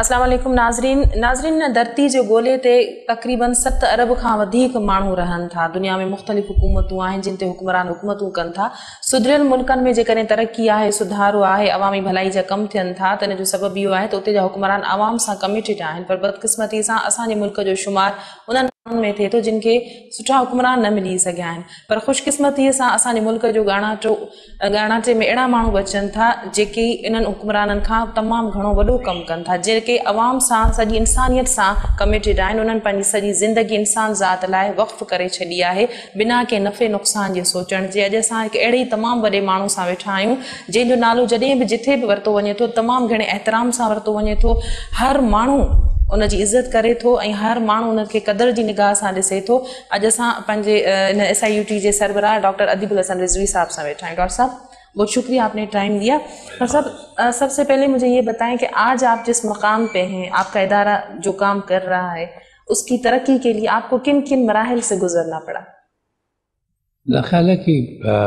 अस्सलाम वालेकुम नाज़रीन धरती जो गोले ते तक़रीबन 7 अरब खां वधीक माण्हू रहनि था। दुनिया में मुख़्तलिफ़ हुकूमतूं आहिनि जिन ते हुक्मरान हुकूमतूं कनि था। सुधरियल मुल्कनि में जेकॾहिं तरक़ी आहे, सुधारो आहे, अवामी भलाई जा कम थियनि था त इन जो सबबु इहो आहे त उते जा हुक्मरान आवाम सां कमिटेड आहिनि। पर बदकिस्मती सां असांजे मुल्क जो शुमार उन्हनि में थिए थो जिन खे सुठा हुक्मरान न मिली सघिया आहिनि। पर ख़ुशकिस्मतीअ सां असांजे मुल्क जो ॻाणाटे में अहिड़ा माण्हू अचनि था जेके इन्हनि हुक्मराननि खां तमामु घणो वॾो कमु कनि था, जेके अवाम सां सॼी इंसानियत सां कमिटेड आहिनि। उन्हनि पंहिंजी सॼी ज़िंदगी इंसान ज़ात लाइ वक़्फ़ करे छॾी आहे बिना के नफ़े नुक़सान जे सोचण जे। अॼु असां हिकु अहिड़े ई तमामु वॾे माण्हू सां वेठा आहियूं जंहिंजो नालो जॾहिं बि जिथे बि वरितो वञे थो तमामु घणे एहतराम सां वरितो वञे थो। हर माण्हू उनजी इज़त करे थो ऐं हर माण्हू उनखे क़दर जी निगाह सां ॾिसे थो। अॼु असां पंहिंजे इन SIUT जे सरबराह डॉक्टर अदीबुल हसन रिज़वी साहब सां वेठा आहियूं। डॉक्टर साहब बहुत शुक्रिया, आपने टाइम दिया। डॉक्टर साहब सबसे पहले मुझे ये बताएं कि आज आप जिस मकाम पे हैं, आपका इदारा जो काम कर रहा है, उसकी तरक्की के लिए आपको किन किन मराहिल से गुजरना पड़ा? मेरा ख्याल है कि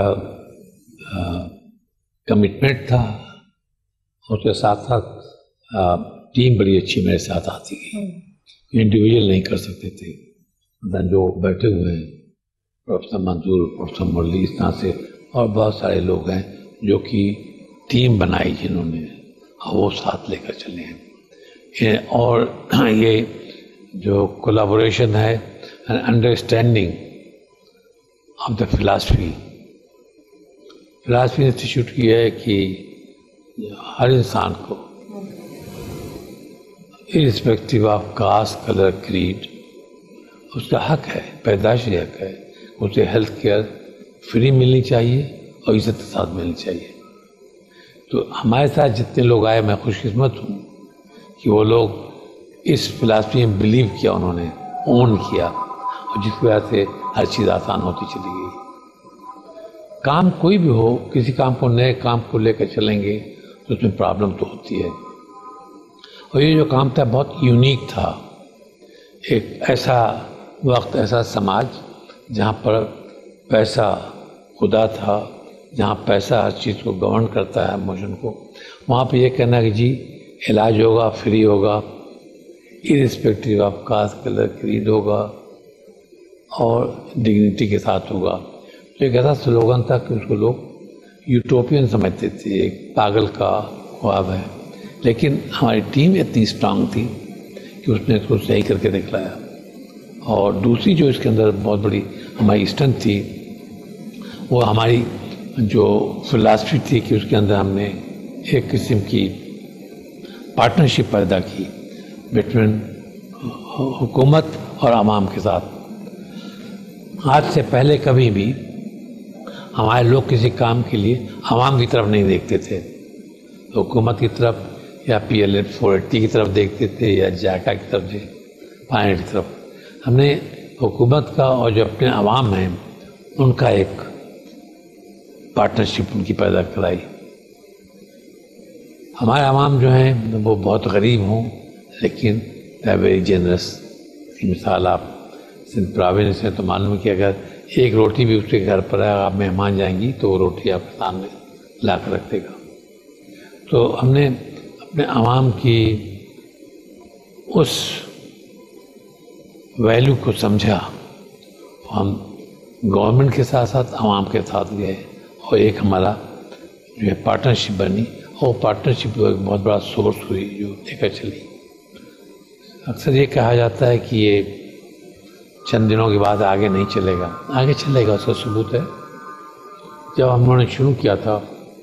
कमिटमेंट था, उसके साथ साथ टीम बड़ी अच्छी मेरे साथ आती है। इंडिविजुअल नहीं कर सकते थे। जो बैठे हुए हैं प्रोफेसर मंजूर, प्रोफेसर मुरली, इस तरह से और बहुत सारे लोग हैं जो कि टीम बनाई जिन्होंने, वो साथ लेकर चले हैं। और ये जो कोलैबोरेशन है and understanding of the philosophy institute की है कि हर इंसान को irrespective of caste, colour, creed उसका हक है, पैदाइशी हक है, उसे हेल्थ केयर फ्री मिलनी चाहिए और इज्जत के साथ मिलनी चाहिए। तो हमारे साथ जितने लोग आए, मैं खुशकिस्मत हूँ कि वो लोग इस फिलॉसफी में बिलीव किया, उन्होंने ओन किया, और जिसकी वजह से हर चीज़ आसान होती चली गई। काम कोई भी हो, किसी काम को, नए काम को लेकर चलेंगे तो उसमें प्रॉब्लम तो होती है। और ये जो काम था बहुत यूनिक था। एक ऐसा वक्त, ऐसा समाज जहाँ पर पैसा खुदा था, जहाँ पैसा हर चीज़ को गवर्न करता है इमोशन को, वहाँ पे ये कहना कि जी इलाज होगा, फ्री होगा, irrespective of caste, colour, creed होगा और डिग्निटी के साथ होगा। तो एक ऐसा स्लोगन था कि उसको लोग यूटोपियन समझते थे, एक पागल का ख्वाब है। लेकिन हमारी टीम इतनी स्ट्रांग थी कि उसने इसको सही करके दिखलाया। और दूसरी जो इसके अंदर बहुत बड़ी हमारी स्ट्रेंथ थी, वो हमारी जो फिलॉसफी थी कि उसके अंदर हमने एक किस्म की पार्टनरशिप पैदा की बिटवीन हुकूमत और आवाम के साथ। आज से पहले कभी भी हमारे लोग किसी काम के लिए आवाम की तरफ नहीं देखते थे, हुकूमत की तरफ या PLA 480 की तरफ देखते थे या जायका की तरफ, फाइनेट की तरफ। हमने हुकूमत का और जो अपने आवाम हैं उनका एक पार्टनरशिप उनकी पैदा कराई। हमारे आवाम जो हैं वो बहुत गरीब हों लेकिन दे आर वेरी जेनरस। की मिसाल आप सिंध प्रोविंस से तो मालूम है कि अगर एक रोटी भी उसके घर पर है, आप मेहमान जाएंगी तो वो रोटी आपके सामने ला कर रख देगा। तो हमने अपने आवाम की उस वैल्यू को समझा, हम गवर्नमेंट के साथ साथ आवाम के साथ गए और एक हमारा जो है पार्टनरशिप बनी, और पार्टनरशिप एक बहुत बड़ा सोर्स हुई जो लेकर चली। अक्सर ये कहा जाता है कि ये चंद दिनों के बाद आगे नहीं चलेगा, आगे चलेगा, उसका सबूत है। जब हम लोगों ने शुरू किया था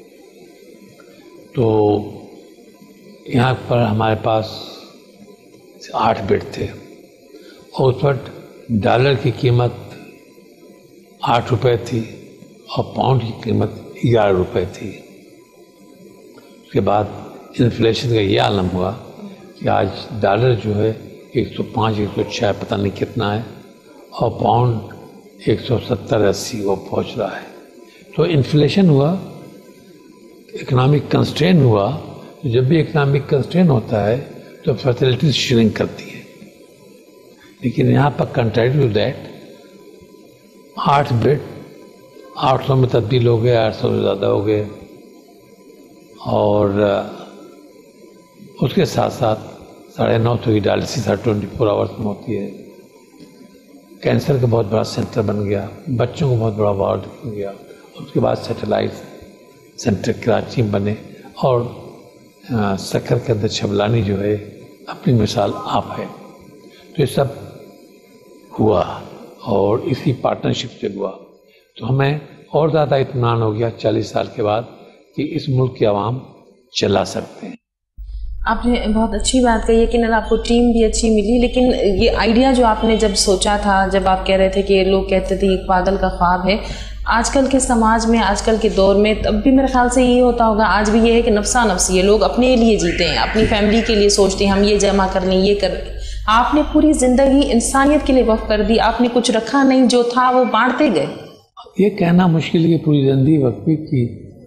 तो यहाँ पर हमारे पास 8 बेड थे और उस वक्त डॉलर की कीमत 8 रुपये थी और पाउंड की कीमत 11 रुपये थी। उसके बाद इन्फ्लेशन का ये आलम हुआ कि आज डॉलर जो है 105, 106 पता नहीं कितना है, और पाउंड 170-80 वो पहुँच रहा है। तो इन्फ्लेशन हुआ, इकोनॉमिक कंस्ट्रेन हुआ। तो जब भी इकोनॉमिक कंस्ट्रेन होता है तो फैसिलिटीज श्रिंक करती है। लेकिन यहाँ पर कंट्रारी टू दैट 8 बेड 800 में तब्दील हो गए, 800 से ज़्यादा हो गए। और उसके साथ साथ 9:30 की डायलिसिस हर 24 आवर्स में होती है। कैंसर का बहुत बड़ा सेंटर बन गया, बच्चों को बहुत बड़ा वार्ड हो गया। उसके बाद सैटेलाइट सेंटर कराची में बने और शक्कर के अंदर छबलानी जो है अपनी मिसाल आप है। तो ये सब हुआ और इसी पार्टनरशिप से हुआ। तो हमें और ज़्यादा इत्मीनान हो गया 40 साल के बाद कि इस मुल्क की आवाम चला सकते हैं। आपने बहुत अच्छी बात कही है कि ना आपको टीम भी अच्छी मिली, लेकिन ये आइडिया जो आपने जब सोचा था, जब आप कह रहे थे कि लोग कहते थे एक पागल का ख्वाब है, आजकल के समाज में, आजकल के दौर में तब भी मेरे ख्याल से ये होता होगा, आज भी ये है कि नफ्सा नफ्सी है, लोग अपने लिए जीते हैं, अपनी फैमिली के लिए सोचते हैं हम ये जमा कर लें, ये कर। आपने पूरी ज़िंदगी इंसानियत के लिए वक्फ कर दी, आपने कुछ रखा नहीं, जो था वो बांटते गए। ये कहना मुश्किल है कि पूरी ज़िंदगी वक्फ की।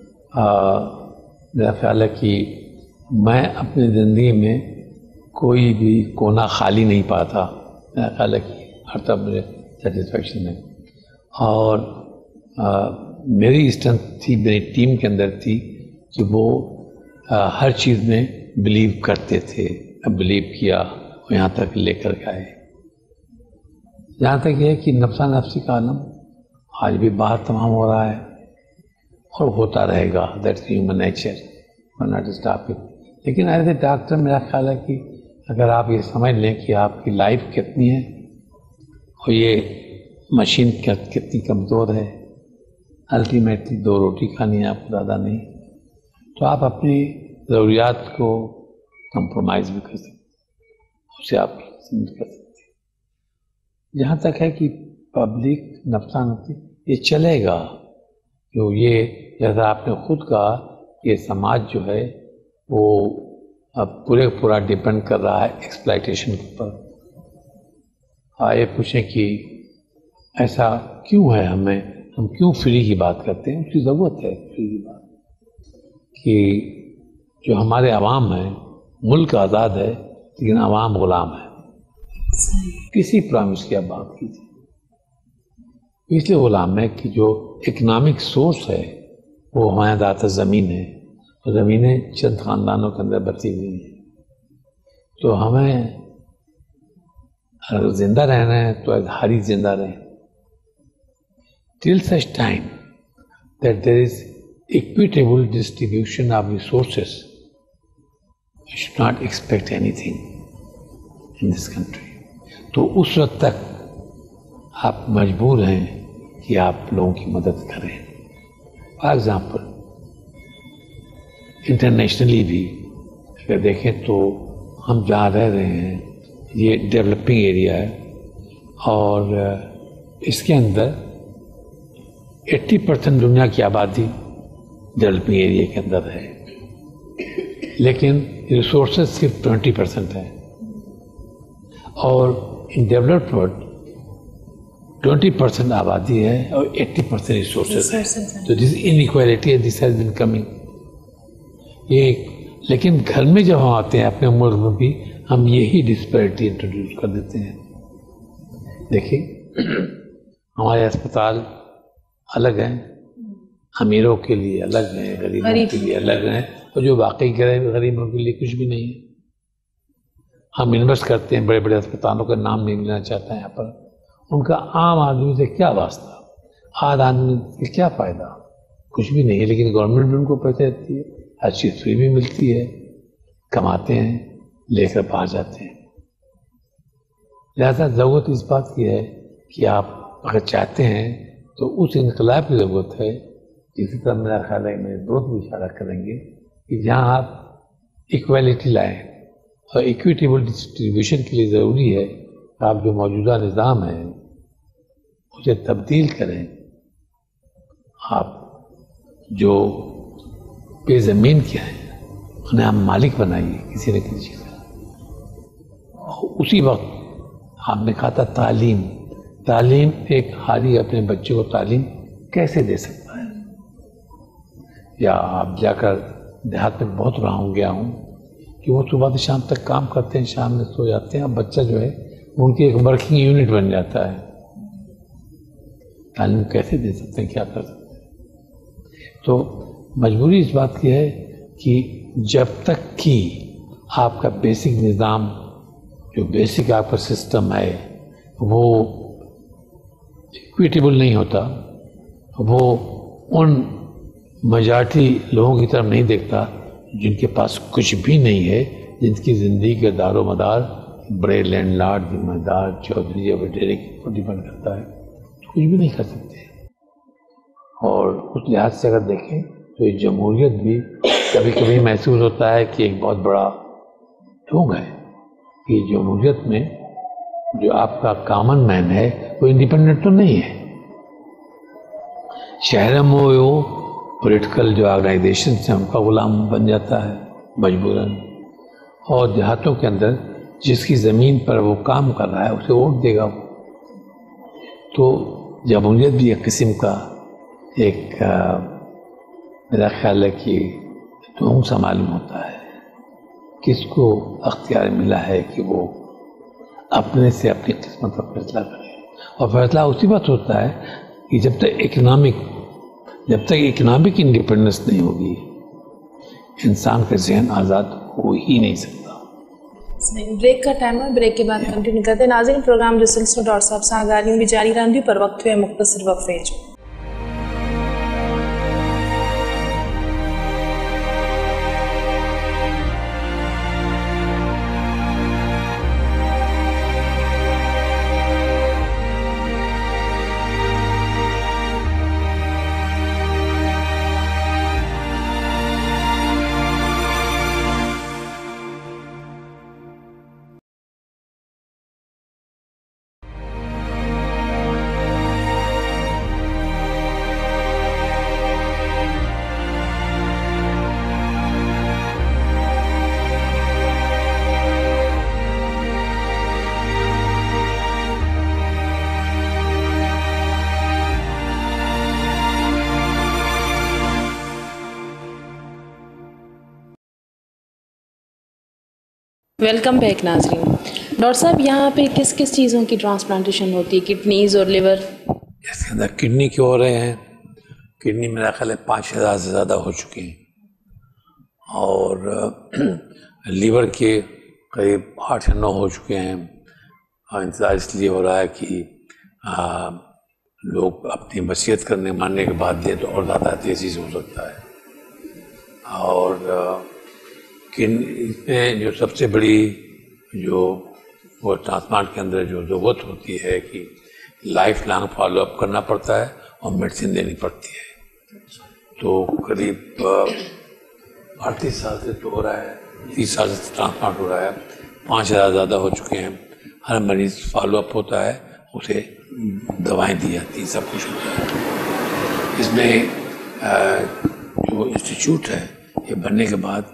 मेरा ख्याल है कि मैं अपनी ज़िंदगी में कोई भी कोना खाली नहीं पाता। मेरा ख्याल है कि हर तरफ मुझे सेटिस्फेक्शन है। और मेरी स्ट्रेंथ थी, मेरी टीम के अंदर थी कि वो हर चीज़ में बिलीव करते थे, बिलीव किया और यहाँ तक लेकर गए। यहाँ तक ये है कि नफ्सा नफ्सी का आलम आज भी बाहर तमाम हो रहा है और होता रहेगा। That's human nature, not stop it. लेकिन एज ए डॉक्टर मेरा ख्याल है कि अगर आप ये समझ लें कि आपकी लाइफ कितनी है और ये मशीन कितनी कमज़ोर है, अल्टीमेटली 2 रोटी खानी है आपको, ज़्यादा नहीं, तो आप अपनी ज़रूरियात को कंप्रोमाइज़ भी कर सकते हैं, उसे आप समझ कर सकते हैं। जहाँ तक है कि पब्लिक नफ्सा नफ्सी ये चलेगा, जो ये जैसा आपने खुद कहा, ये समाज जो है वो अब पूरा डिपेंड कर रहा है एक्सप्लॉयटेशन के ऊपर। आइए पूछें कि ऐसा क्यों है, हम क्यों फ्री की बात करते हैं? उसकी ज़रूरत है फ्री की बात, कि जो हमारे अवाम है, मुल्क आज़ाद है लेकिन अवाम ग़ुलाम है। किसी प्रॉमिस की आप बात कीजिए, इसलिए ग़ुलाम है कि जो इकनॉमिक सोर्स है वो हमारे ज़्यादातर ज़मीन है, और ज़मीनें चंद ख़ानदानों के अंदर बची हुई हैं। तो हमें अगर ज़िंदा रहना है तो हारी ज़िंदा रहें, till such time that there is equitable distribution of resources. You should not expect anything in this country. तो उस वक्त तक आप मजबूर हैं कि आप लोगों की मदद करें। फॉर एग्ज़ाम्पल इंटरनेशनली भी अगर देखें तो हम जहाँ रह रहे हैं ये डेवलपिंग एरिया है और इसके अंदर 80% दुनिया की आबादी डेवलपिंग एरिया के अंदर है, लेकिन रिसोर्सेज सिर्फ 20% है। और इन डेवलप्ड वर्ल्ड 20% आबादी है और 80% रिसोर्सेज है। तो दिस इनइक्वालिटी है, दिस हैज बीन कमिंग। ये लेकिन घर में जब हम आते हैं अपने मुल्क में भी हम यही डिस्पैरिटी इंट्रोड्यूस कर देते हैं। देखिए हमारे अस्पताल अलग हैं, अमीरों के लिए अलग हैं, गरीबों के लिए अलग हैं, और जो वाकई गरीबों के लिए कुछ भी नहीं है। हम इन्वेस्ट करते हैं बड़े बड़े अस्पतालों का नाम नहीं लेना चाहता है यहाँ पर, उनका आम आदमी से क्या वास्ता, आम आदमी से क्या फ़ायदा? कुछ भी नहीं है। लेकिन गवर्नमेंट भी उनको पैसे देती है, हर चीज़ फ्री भी मिलती है, कमाते हैं, लेकर बाहर जाते हैं। लिहाजा ज़रूरत इस बात की है कि आप अगर चाहते हैं तो उस इनकलाब की ज़रूरत है, जिसी तरह मेरा ख्याल है मेरे दोस्त भी इशारा करेंगे कि जहाँ आप इक्वालिटी लाएँ और इक्विटेबल डिस्ट्रीब्यूशन के लिए ज़रूरी है कि आप जो मौजूदा निज़ाम है उसे तब्दील करें। आप जो बेज़मीन क्या है उन्हें आप मालिक बनाइए किसी न किसी चीज़ का। उसी वक्त आपने कहा था तालीम एक हारी अपने बच्चे को तालीम कैसे दे सकता है? या आप जाकर देहात में बहुत रहा हूँ गया हूँ कि वो सुबह से शाम तक काम करते हैं, शाम में सो जाते हैं, अब बच्चा जो है उनकी एक वर्किंग यूनिट बन जाता है। तालीम कैसे दे सकते हैं, क्या कर सकते हैं? तो मजबूरी इस बात की है कि जब तक कि آپ کا بیسک نظام، جو بیسک آپ کا سسٹم ہے وہ ایکویٹیبل نہیں ہوتا، وہ ان میجارٹی لوگوں کی طرف نہیں دیکھتا جن کے پاس کچھ بھی نہیں ہے، جن کی زندگی کا دار و مدار بڑے لینڈ لارڈ، ذمہ دار، چودھری یا وڈیرے کے اوپر ڈیپینڈ کرتا ہے، کچھ بھی نہیں کر سکتے۔ اور اس لحاظ سے اگر دیکھیں تو یہ جمہوریت بھی کبھی کبھی محسوس ہوتا ہے کہ ایک بہت بڑا ڈھونگ ہے کہ جمہوریت میں جو آپ کا کامن مین ہے وہ انڈیپینڈنٹ تو نہیں ہے۔ شہر میں وہ پولیٹیکل جو آرگنائزیشنس ہیں ان کا غلام بن جاتا ہے مجبوراً، اور دیہاتوں کے اندر جس کی زمین پر وہ کام کر رہا ہے اسے ووٹ دے گا وہ۔ تو جمہوریت بھی ایک قسم کا ایک میرا خیال ہے کہ ڈھونگ سا معلوم ہوتا ہے۔ کس کو اختیار ملا ہے کہ وہ اپنے سے اپنی قسمت کا فیصلہ کرے، اور فیصلہ اسی وقت ہوتا ہے کہ جب تک اکنامک انڈیپینڈنس نہیں ہوگی انسان کا ذہن آزاد ہو ہی نہیں سکتا۔ بریک کا ٹائم ہے، بریک کے بعد کنٹینیو کرتے ہیں۔ ناظرین، پروگرام جو سلسلہ ڈاکٹر صاحب سے آگاہی بھی جاری رہندی، پر وقت ہے مختصر وقفے جو۔ ویلکم بیک ناظرین۔ ڈاکٹر صاحب، یہاں پہ کس کس چیزوں کی ٹرانسپلانٹیشن ہوتی ہے؟ کڈنیز اور لیور؟ اس کے اندر کڈنی کے ہو رہے ہیں، کڈنی میرا خیال ہے 5000 سے زیادہ ہو چکی ہیں، اور لیور کے قریب 8 یا 9 ہو چکے ہیں، اور انتظار اس لیے ہو رہا ہے کہ لوگ اپنی وصیت کرنے ماننے کے بعد دیں تو اور زیادہ تیزی سے ہو سکتا ہے۔ اور اس میں جو سب سے بڑی جو وہ ٹرانسپلانٹ کے اندر جو ضرورت ہوتی ہے کہ لائف لانگ فالو اپ کرنا پڑتا ہے اور میڈیسن دینی پڑتی ہے، تو قریب 38 سال سے تو ہو رہا ہے، 30 سال سے ٹرانسپلانٹ ہو رہا ہے، 5000 زیادہ ہو چکے ہیں۔ ہر مریض فالو اپ ہوتا ہے، اسے دوائیں دی جاتی ہیں، سب کچھ ہوتا ہے۔ اس میں جو انسٹیٹیوٹ ہے یہ بننے کے بعد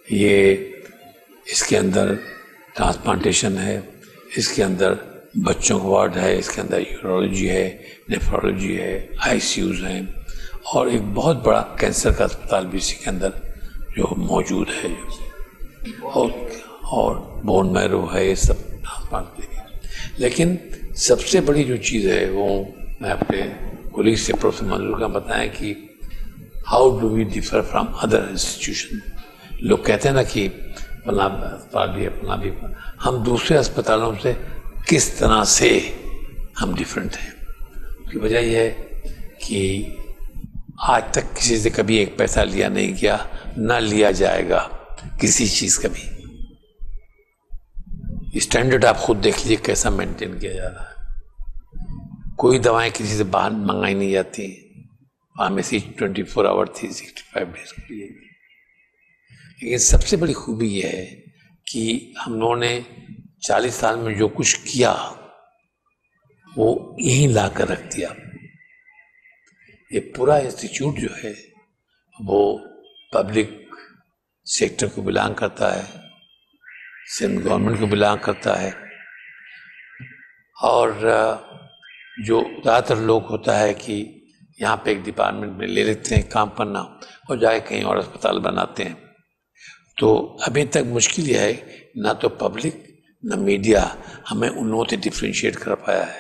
اس کے اندر ٹرانسپلانٹیشن ہے، اس کے اندر بچوں کا وارڈ ہے، اس کے اندر یورولوجی ہے، نیفرولوجی ہے، آئی سی یوز ہیں، اور ایک بہت بڑا کینسر کا اسپتال بھی اسی کے اندر جو موجود ہے، اور بون میرو ہے، یہ سب ٹرانسپلانٹ کے لیے۔ لیکن سب سے بڑی جو چیز ہے وہ میں اپنے کولیگ سے پروفیسر منظور کا بتائیں کہ how do we differ from other institution. لوگ کہتے ہیں نا کہ فلاں اسپتال بھی ہے، فلاں بھی، ہم دوسرے اسپتالوں سے کس طرح سے ہم ڈفرینٹ ہیں؟ اس کی وجہ یہ ہے کہ آج تک کسی سے کبھی ایک پیسہ لیا نہیں گیا، نہ لیا جائے گا کسی چیز کا بھی۔ اسٹینڈرڈ آپ خود دیکھ لیجیے کیسا مینٹین کیا جا رہا ہے۔ کوئی دوائیں کسی سے باہر منگائی نہیں جاتی، فارمیسی 24 آور تھی، 65 ڈیز کے لیے۔ لیکن سب سے بڑی خوبی یہ ہے کہ ہم لوگوں نے 40 سال میں جو کچھ کیا وہ یہیں لا کر رکھ دیا۔ یہ پورا انسٹیٹیوٹ جو ہے وہ پبلک سیکٹر کو بلانگ کرتا ہے، سندھ گورنمنٹ کو بلانگ کرتا ہے، اور جو زیادہ تر لوگ ہوتا ہے کہ یہاں پہ ایک ڈپارٹمنٹ میں لے لیتے ہیں کام کرنا اور جا کے کہیں اور اسپتال بناتے ہیں۔ تو ابھی تک مشکل یہ ہے، نہ تو پبلک نہ میڈیا ہمیں ان لوگوں سے ڈفرینشیٹ کر پایا ہے۔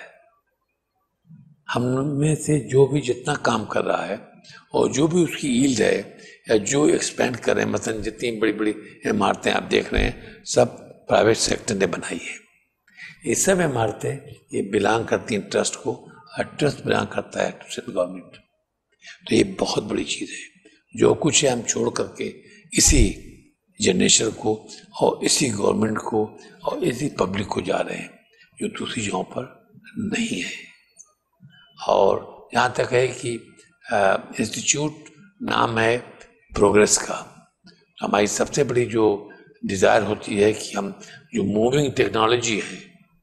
ہم میں سے جو بھی جتنا کام کر رہا ہے اور جو بھی اس کی ایلڈ ہے، یا جو ایکسپینڈ کر رہے ہیں، مثلا جتنی بڑی بڑی عمارتیں آپ دیکھ رہے ہیں سب پرائیویٹ سیکٹر نے بنائی ہے. یہ سب عمارتیں یہ بلانگ کرتی ہیں ٹرسٹ کو، اور ٹرسٹ بلانگ کرتا ہے ٹو گورنمنٹ. تو یہ بہت بڑی چیز ہے. جو کچھ ہے ہم چھوڑ کر کے اسی جنریشن کو اور اسی گورنمنٹ کو اور اسی پبلک کو جا رہے ہیں جو دوسری جگہوں پر نہیں ہے. اور یہاں تک ہے کہ انسٹیٹیوٹ نام ہے پروگریس کا. ہماری سب سے بڑی جو ڈیزائر ہوتی ہے کہ ہم جو موونگ ٹیکنالوجی ہے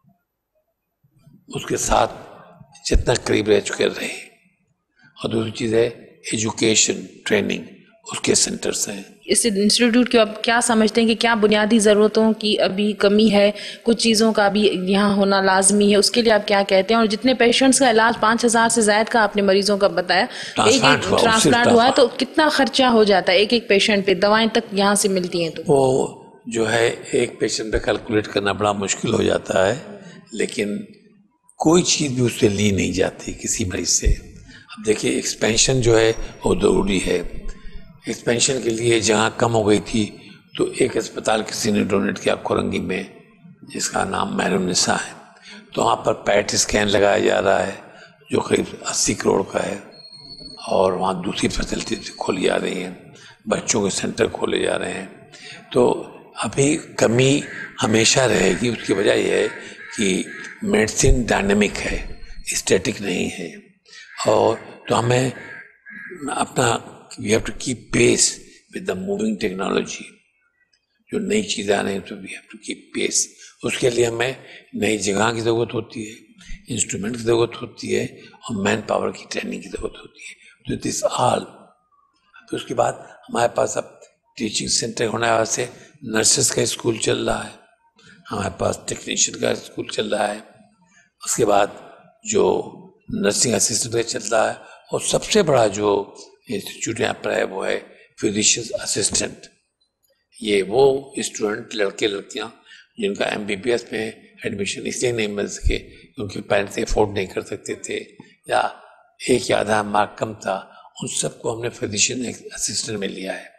اس کے ساتھ جتنا قریب رہ چکے رہے. اور دوسری چیز ہے ایجوکیشن ٹریننگ، اس کے سینٹرز ہیں. اس انسٹیٹیوٹ کے آپ کیا سمجھتے ہیں کہ کیا بنیادی ضرورتوں کی ابھی کمی ہے، کچھ چیزوں کا بھی یہاں ہونا لازمی ہے، اس کے لیے آپ کیا کہتے ہیں؟ اور جتنے پیشنٹس کا علاج 5000 سے زائد کا آپ نے مریضوں کا بتایا، ایک ٹرانسپلانٹ ہوا ہے تو کتنا خرچہ ہو جاتا ہے ایک پیشنٹ پہ؟ دوائیں تک یہاں سے ملتی ہیں تو وہ جو ہے ایک پیشنٹ پہ کیلکولیٹ کرنا بڑا مشکل ہو جاتا ہے، لیکن کوئی چیز بھی اس سے لی نہیں جاتی کسی مریض سے. اب دیکھیے ایکسپینشن جو ہے وہ ضروری ہے. ایکسپینشن کے لیے جہاں کم ہو گئی تھی تو ایک اسپتال کسی نے ڈونیٹ کیا کورنگی میں جس کا نام مہر النساء ہے. تو وہاں پر پیٹ اسکین لگایا جا رہا ہے جو قریب 80 کروڑ کا ہے. اور وہاں دوسری فیسلٹی کھولی جا رہی ہیں، بچوں کے سینٹر کھولے جا رہے ہیں. تو ابھی کمی ہمیشہ رہے گی. اس کی وجہ یہ ہے کہ میڈیسن ڈائنامک ہے، اسٹیٹک نہیں ہے. اور تو ہمیں اپنا we have to keep pace with the moving technology. جو نئی چیزیں آ رہی ہیں تو we have to keep pace. اس کے لیے ہمیں نئی جگہ کی ضرورت ہوتی ہے، انسٹرومنٹ کی ضرورت ہوتی ہے، اور مین پاور کی ٹریننگ کی ضرورت ہوتی ہے. تو دس آل. پھر اس کے بعد ہمارے پاس اب ٹیچنگ سینٹر ہونے کی وجہ سے نرسز کا اسکول چل رہا ہے، ہمارے پاس ٹیکنیشین کا اسکول چل رہا ہے. اس کے بعد جو نرسنگ اسسٹنٹ کا چل رہا ہے. اور سب سے بڑا جو انسٹیٹیوٹ یہاں پر ہے وہ ہے فزیشین اسسٹنٹ. یہ وہ اسٹوڈنٹ لڑکے لڑکیاں جن کا MBBS میں ایڈمیشن اس لیے نہیں مل سکے کیونکہ پیرنٹس افورڈ نہیں کر سکتے تھے یا ایک یا آدھا مارک کم تھا، ان سب کو ہم نے فزیشین اسسٹنٹ میں لیا ہے.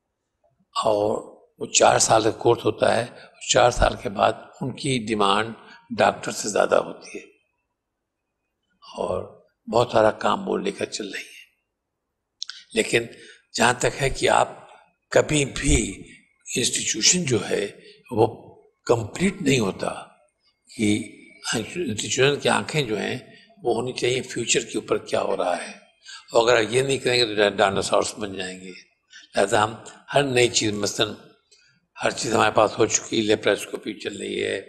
اور وہ 4 سال کا کورس ہوتا ہے. 4 سال کے بعد ان کی ڈیمانڈ ڈاکٹر سے زیادہ ہوتی ہے اور بہت سارا کام وہ لے کر چل رہی ہے. لیکن جہاں تک ہے کہ آپ کبھی بھی انسٹیٹیوشن جو ہے وہ کمپلیٹ نہیں ہوتا کہ انسٹیٹیوشن کی آنکھیں جو ہیں وہ ہونی چاہیے فیوچر کے اوپر کیا ہو رہا ہے. اور اگر یہ نہیں کریں گے تو ڈائناسورس بن جائیں گے. لہٰذا ہم ہر نئی چیز، مثلاً ہر چیز ہمارے پاس ہو چکی ہے، لیپراسکوپی چل رہی ہے،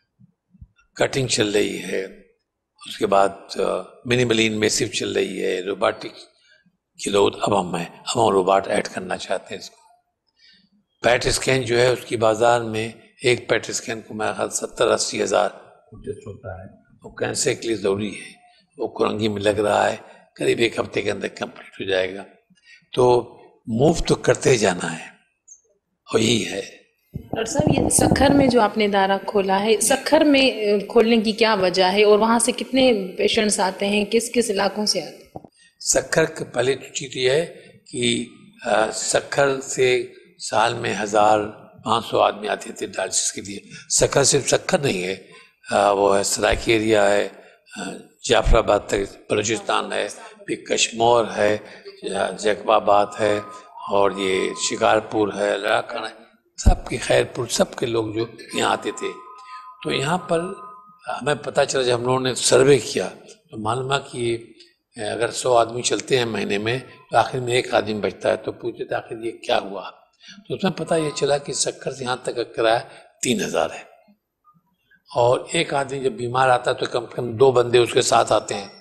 کٹنگ چل رہی ہے، اس کے بعد منیملی انویسو چل رہی ہے، روبوٹک کی ضرورت اب ہم روبوٹ ایڈ کرنا چاہتے ہیں اس کو. پیٹ اسکین جو ہے اس کی بازار میں ایک پیٹ اسکین کو میرا خیال 70-80 ہزار ہوتا ہے. وہ کینسر کے لیے ضروری ہے. وہ کورنگی میں لگ رہا ہے، قریب 1 ہفتے کے اندر کمپلیٹ ہو جائے گا. تو موو تو کرتے جانا ہے اور یہی ہے. ڈاکٹر صاحب یہ سکھر میں جو آپ نے ادارہ کھولا ہے، سکھر میں کھولنے کی کیا وجہ ہے اور وہاں سے کتنے پیشنٹس آتے ہیں، کس کس علاقوں سے آتے ہیں؟ سکھر کی پہلی چیز یہ ہے کہ سکھر سے سال میں 1500 آدمی آتے تھے ڈائلسس کے لیے. سکھر صرف سکھر نہیں ہے، وہ ہے سرائکی ایریا ہے، جعفر آباد تک بلوچستان ہے، پھر کشمور ہے، جیکب آباد ہے، اور یہ شکارپور ہے، لڑاکھن ہے، سب کی خیر پور، سب کے لوگ جو یہاں آتے تھے. تو یہاں پر ہمیں پتہ چلا جب ہم لوگوں نے سروے کیا تو معلوم ہے کہ اگر 100 آدمی چلتے ہیں مہینے میں تو آخر میں 1 آدمی بچتا ہے. تو پوچھتے تھے آخر یہ کیا ہوا؟ تو اس میں پتہ یہ چلا کہ سکھر سے یہاں تک کا کرایہ 3000 ہے، اور ایک آدمی جب بیمار آتا ہے تو کم سے کم 2 بندے اس کے ساتھ آتے ہیں،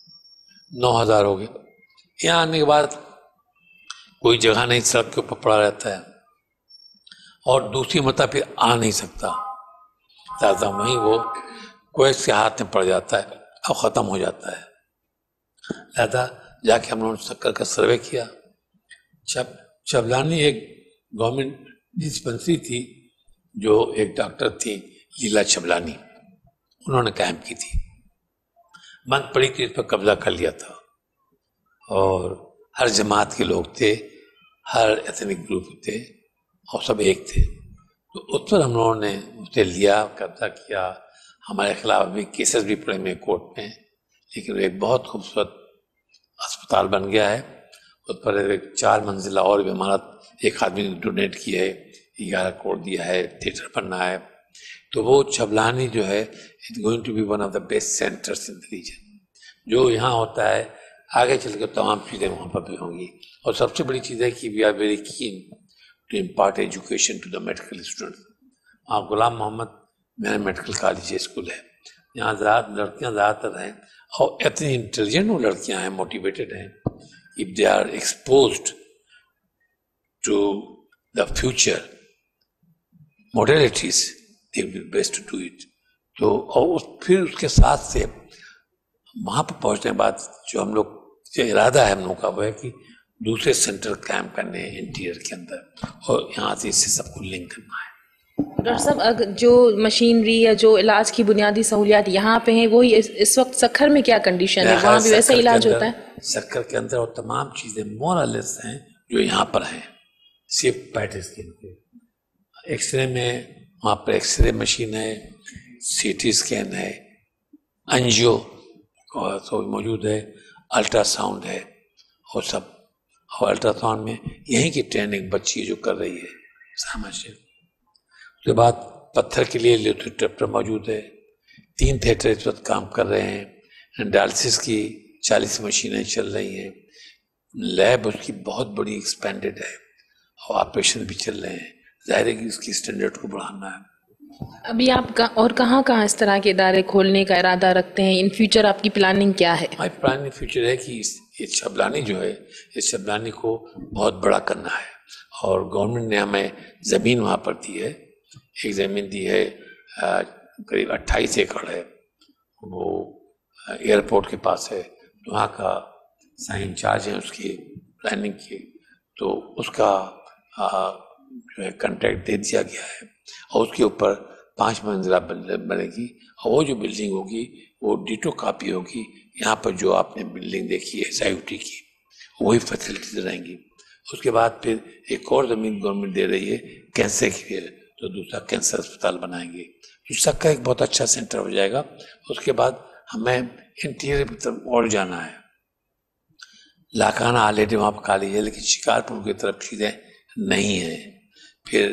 9000 ہو گئے. یہاں آنے کے بعد کوئی جگہ نہیں، سڑک کے اوپر پڑا رہتا ہے اور دوسری مرتبہ پھر آ نہیں سکتا. لہٰذا وہیں وہ کویت کے ہاتھ میں پڑ جاتا ہے اور ختم ہو جاتا ہے. لہٰذا جا کے ہم لوگوں نے سکھر کا سروے کیا. چبلانی ایک گورنمنٹ ڈسپنسری تھی جو ایک ڈاکٹر تھی لیلا چبلانی، انہوں نے قائم کی تھی. منگ پڑی تھی، اس پر قبضہ کر لیا تھا اور ہر جماعت کے لوگ تھے، ہر ایتھنک گروپ تھے اور سب ایک تھے. تو اس پر ہم لوگوں نے اسے لیا, قبضہ کیا. ہمارے خلاف بھی کیسز بھی پڑے ہوئے کورٹ میں, لیکن وہ ایک بہت خوبصورت اسپتال بن گیا ہے. اس پر ایک 4 منزلہ اور بھی عمارت ایک آدمی نے ڈونیٹ کی ہے, 11 کروڑ دیا ہے, تھیٹر بننا ہے. تو وہ چھبلانی جو ہے it's going to be one of the best centres in the region. جو یہاں ہوتا ہے آگے چل کے تمام چیزیں وہاں پر بھی ہوں گی. اور سب سے بڑی چیز ہے کہ we are very keen to impart education to the medical student. وہاں غلام محمد میڈیکل کالج اسکول ہے, یہاں لڑکیاں زیادہ تر ہیں اور اتنی انٹیلیجنٹ وہ لڑکیاں ہیں, موٹیویٹڈ ہیں. if they are exposed to the future modalities they will be best to do it. تو اور پھر اس کے ساتھ سے وہاں پر پہنچنے کے بعد جو ہم لوگ جو ارادہ ہے ہم لوگ کا وہ ہے کہ دوسرے سینٹر قائم کرنے ہیں انٹیریئر کے اندر, اور یہاں سے اس سے سب کو لنک کرنا ہے. ڈاکٹر صاحب جو مشینری یا جو علاج کی بنیادی سہولیات یہاں پہ ہیں وہی اس وقت سکھر میں کیا کنڈیشن ہے؟ وہاں بھی ویسا علاج ہوتا ہے؟ سکھر کے اندر اور تمام چیزیں مورلیس ہیں جو یہاں پر ہیں, صرف پیٹ اسکین پہ. ایکس رے میں وہاں پر ایکس رے مشین ہے, سی ٹی اسکین ہے, انجیو تو موجود ہے, الٹرا ساؤنڈ ہے اور سب. اور الٹرا ساؤنڈ میں یہیں کی ٹریننگ بچی جو کر رہی ہے سامنے سے. اس کے بعد پتھر کے لیے لیٹھوٹریپٹر موجود ہے, 3 تھیٹر اس وقت کام کر رہے ہیں. ڈائلسس کی 40 مشینیں چل رہی ہیں. لیب اس کی بہت بڑی ایکسپینڈڈ ہے اور آپریشن بھی چل رہے ہیں. ظاہر ہے کہ اس کی اسٹینڈرڈ کو بڑھانا ہے. ابھی آپ اور کہاں کہاں اس طرح کے ادارے کھولنے کا ارادہ رکھتے ہیں؟ ان فیوچر آپ کی پلاننگ کیا ہے؟ ہماری پلاننگ فیوچر ہے کہ یہ چھبلانی جو ہے اس چھبلانی کو بہت بڑا کرنا ہے, اور گورنمنٹ نے ہمیں زمین وہاں پر دی ہے. ایک زمین دی ہے قریب 28 ایکڑ ہے, وہ ایئرپورٹ کے پاس ہے. وہاں کا سائن انچارج ہے اس کی پلاننگ کی, تو اس کا جو ہے کنٹریکٹ دے دیا گیا ہے, اور اس کے اوپر 5 منزلہ بنے گی. اور وہ جو بلڈنگ ہوگی وہ ڈیٹو کاپی ہوگی یہاں پر جو آپ نے بلڈنگ دیکھی ہے SIUT کی, وہی فیسلٹیز رہیں گی. اس کے بعد پھر ایک اور زمین گورنمنٹ دے رہی ہے کینسر کی, تو دوسرا کینسر اسپتال بنائیں گے. تو سب کا ایک بہت اچھا سینٹر ہو جائے گا. اس کے بعد ہمیں انٹیریئر کی طرف اور جانا ہے. لاکانہ آلریڈی وہاں پر کالج ہے, لیکن شکارپور کی طرف چیزیں نہیں ہیں. پھر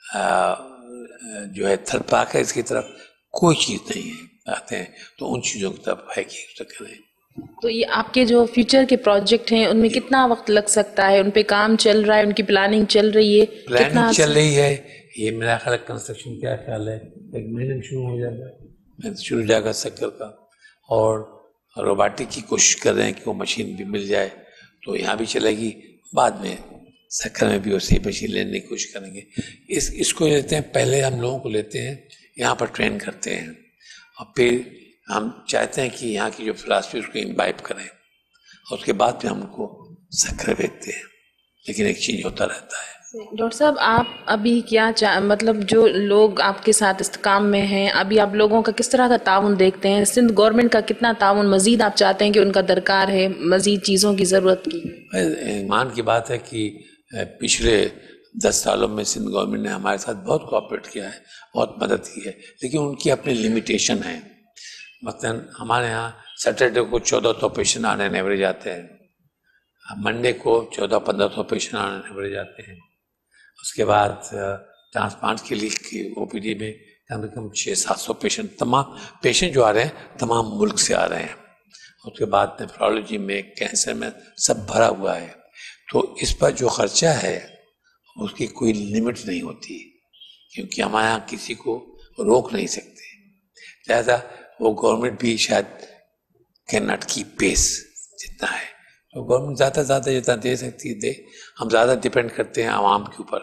جو ہے تھر پاک ہے, اس کی طرف کوئی چیز نہیں ہے. آتے ہیں تو ان چیزوں کی طرف ہے کہ اس کریں. تو یہ آپ کے جو فیوچر کے پروجیکٹ ہیں ان میں کتنا وقت لگ سکتا ہے؟ ان پہ کام چل رہا ہے, ان کی پلاننگ چل رہی ہے؟ پلاننگ چل رہی ہے. یہ میرا خیال ہے کنسٹرکشن کیا خیال ہے 1 مہینے میں شروع ہو جائے گا, شروع ہو جائے گا سکر کا. اور روبوٹک کی کوشش کر رہے ہیں کہ وہ مشین بھی مل جائے تو یہاں بھی چلے گی. بعد میں سکر میں بھی ویسے مشین لینے کی کوشش کریں گے. اس کو لیتے ہیں, پہلے ہم لوگوں کو لیتے ہیں یہاں پر ٹرین کرتے ہیں, اور پھر ہم چاہتے ہیں کہ یہاں کی جو فلاسفی اس کو امبائب کریں, اور اس کے بعد پھر ہم ان کو سکر بھیجتے ہیں. لیکن ایک چیز ہوتا رہتا ہے. ڈاکٹر صاحب آپ ابھی کیا مطلب جو لوگ آپ کے ساتھ اس کام میں ہیں ابھی آپ لوگوں کا کس طرح کا تعاون دیکھتے ہیں؟ سندھ گورنمنٹ کا کتنا تعاون مزید آپ چاہتے ہیں کہ ان کا درکار ہے, مزید چیزوں کی ضرورت کی؟ ایمان کی بات ہے کہ پچھلے 10 سالوں میں سندھ گورنمنٹ نے ہمارے ساتھ بہت کوآپریٹ کیا ہے, بہت مدد کی ہے, لیکن ان کی اپنی لمیٹیشن ہے. مثلاً ہمارے یہاں سیٹرڈے کو 1400 پیشنٹ آنے ایوریج آتے ہیں, منڈے کو 1400-1500 پیشنٹ آنے ایوریج آتے ہیں. اس کے بعد ٹرانسپلانٹ کے لیے کی OPD میں کم سے کم 600-700 پیشنٹ, تمام پیشنٹ جو آ رہے ہیں تمام ملک سے آ رہے ہیں. اس کے بعد نیفرولوجی میں, کینسر میں سب بھرا ہوا ہے. تو اس پر جو خرچہ ہے اس کی کوئی لمٹ نہیں ہوتی, کیونکہ ہمارے یہاں کسی کو روک نہیں سکتے. لہذا وہ گورنمنٹ بھی شاید کین ناٹ کیپ پیس جتنا ہے, تو گورنمنٹ زیادہ سے زیادہ جتنا دے سکتی ہے دے. ہم زیادہ ڈپینڈ کرتے ہیں عوام کے اوپر.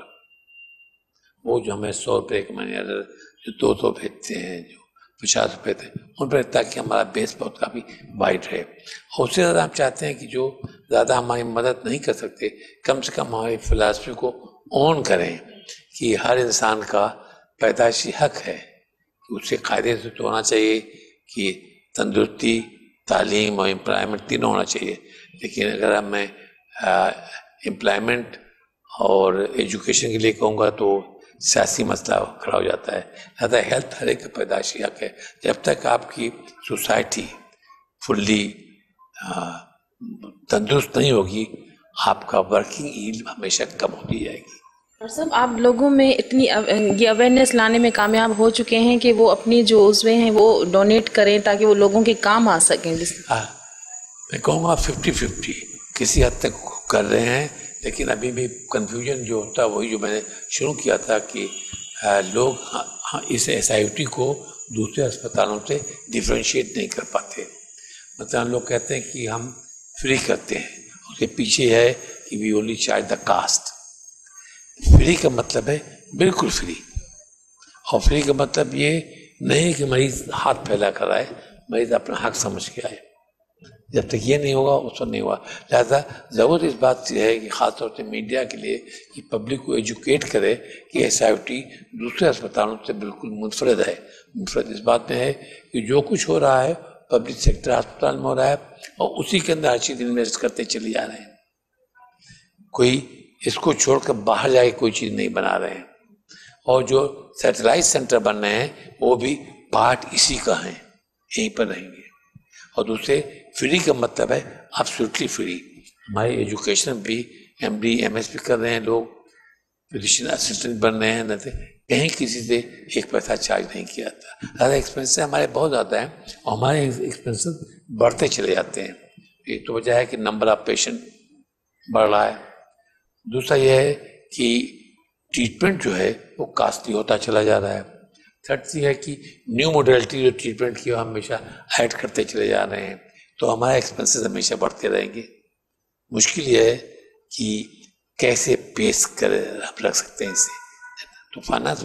وہ جو ہمیں 100 روپے کے مہینے جو 200 بھیجتے ہیں, جو 50 روپے تھے ان پر, تاکہ ہمارا بیس بہت کافی وائڈ رہے. اور اس سے زیادہ ہم چاہتے ہیں کہ جو زیادہ ہماری مدد نہیں کر سکتے کم سے کم ہماری فلاسفی کو اون کریں کہ ہر انسان کا پیدائشی حق ہے کہ اس سے قاعدے سے تو ہونا چاہیے کہ تندرستی, تعلیم اور امپلائمنٹ تینوں ہونا چاہیے. لیکن اگر ہمیں امپلائمنٹ اور ایجوکیشن کے لیے کہوں گا تو سیاسی مسئلہ کھڑا ہو جاتا ہے. لہٰذا ہیلتھ ہر ایک کا پیدائشی حق ہے. جب تک آپ کی سوسائٹی فلی تندرست نہیں ہوگی آپ کا ورکنگ ایلڈ ہمیشہ کم ہوتی جائے گی. ڈاکٹر صاحب آپ لوگوں میں اتنی یہ اویئرنیس لانے میں کامیاب ہو چکے ہیں کہ وہ اپنی جو عضویں ہیں وہ ڈونیٹ کریں تاکہ وہ لوگوں کے کام آ سکیں. میں کہوں گا 50-50 کسی حد تک کر رہے ہیں، لیکن ابھی بھی کنفیوژن جو ہوتا ہے وہی جو میں نے شروع کیا تھا کہ لوگ اس SIOT کو دوسرے اسپتالوں سے ڈیفرینشیٹ نہیں کر پاتے. مثلا لوگ کہتے ہیں کہ ہم فری کرتے ہیں، اس کے پیچھے ہے کہ we only charge the cost. Free کا مطلب ہے بالکل فری، اور فری کا مطلب یہ نہیں کہ مریض ہاتھ پھیلا کر آئے، مریض اپنا حق سمجھ کے آئے. جب تک یہ نہیں ہوگا اس وقت نہیں ہوگا. لہذا ضرورت اس بات سے ہے کہ خاص طور سے میڈیا کے لیے کہ پبلک کو ایجوکیٹ کرے کہ SIOT دوسرے اسپتالوں سے بالکل منفرد ہے. منفرد اس بات میں ہے کہ جو کچھ ہو رہا ہے پبلک سیکٹر ہسپتال میں ہو رہا ہے اور اسی کے اندر ہر چیز انویسٹ کرتے چلے جا رہے ہیں. کوئی اس کو چھوڑ کر باہر جا کے کوئی چیز نہیں بنا رہے ہیں. اور جو سیٹلائٹ سینٹر بن رہے ہیں وہ بھی پارٹ اسی کا ہیں، یہیں پر رہیں گے. اور دوسرے فری کا مطلب ہے ایبسلیوٹلی فری. ہمارے ایجوکیشن بھی MD MS بھی کر رہے ہیں لوگ، فزیشین اسسٹنٹ بن رہے ہیں، کہیں کسی سے ایک پیسہ چارج نہیں کیا جاتا. زیادہ ایکسپینسز ہمارے بہت زیادہ ہیں اور ہمارے ایکسپینسز بڑھتے چلے جاتے ہیں. ایک تو وجہ ہے کہ نمبر آف پیشنٹ بڑھ رہا ہے، دوسرا یہ ہے کہ ٹریٹمنٹ جو ہے وہ کاسٹلی ہوتا چلا جا رہا ہے. تھرڈ یہ ہے کہ نیو موڈیلٹی جو ٹریٹمنٹ کی وہ ہمیشہ ایڈ کرتے چلے جا رہے ہیں، تو ہمارے ایکسپینسز ہمیشہ بڑھتے رہیں گے. مشکل یہ ہے کہ کیسے پیس کر رکھ سکتے ہیں اسے. تو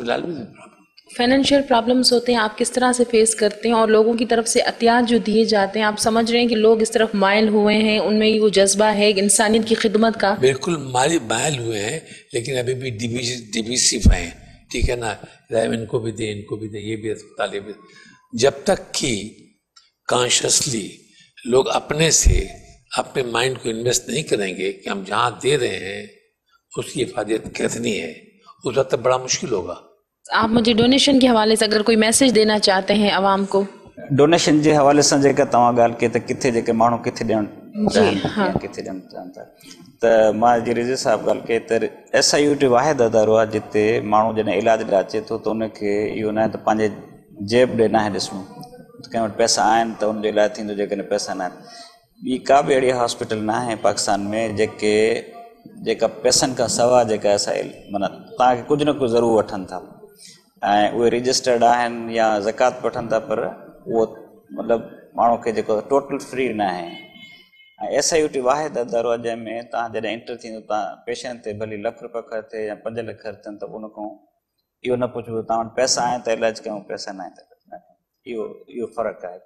فائنینشیل پرابلمس ہوتے ہیں، آپ کس طرح سے فیس کرتے ہیں؟ اور لوگوں کی طرف سے عطیات جو دیے جاتے ہیں، آپ سمجھ رہے ہیں کہ لوگ اس طرف مائل ہوئے ہیں، ان میں وہ جذبہ ہے انسانیت کی خدمت کا؟ بالکل مائل ہوئے ہیں، لیکن ابھی بھی ڈویسو ہیں. ٹھیک ہے نا، ان کو بھی دیں، ان کو بھی دیں، یہ بھی اسپتال، یہ بھی. جب تک کہ کانشیسلی لوگ اپنے سے اپنے مائنڈ کو انویسٹ نہیں کریں گے کہ ہم جہاں دے رہے ہیں اس کی افادیت کتنی ہے، اس وقت بڑا مشکل ہوگا. آپ مجھے ڈونیشن کے حوالے سے اگر کوئی میسج دینا چاہتے ہیں عوام کو؟ ڈونیشن کے حوالے سے جیکا تمام گال کے تو کتنے جیکے مانو کتنے ڈیون چاہن کتنے ڈیون چاہتا تو ماں جی رضی صاحب گال کے تو SIOT واحد ادارو ہے جتے مانو جنہیں علاج لاچے تو انہیں کے یہ نہ تو پانچے جیب ڈے نہ ہے ڈسموں تو کہیں پیسہ آئیں تو ان جو علاج تھیں تو جیکے پیسہ نہ یہ کا بھی اڑی ہاسپٹل نہ ہے پاکستان میں جیکا پیسن کا سوا جیکا ایسا منا تاکہ کچھ نہ کچھ ضرور وٹھن تھا وہ رجسٹرڈ آہن یا زکات وٹھن تھا پر وہ مطلب مانو کے جو ٹوٹل فری نہ ہے. SIOT واحد ادارو جن میں تاں جڏहिं انٹر تھی تو پیشنٹ تے بھلی لکھ روپے خرچے یا 5 لکھ خرچن تو ان کو یہ نہ پوچھو تاں پیسہ آئیں تو علاج کیوں پیسہ نہ آئیں یہ فرق ہے.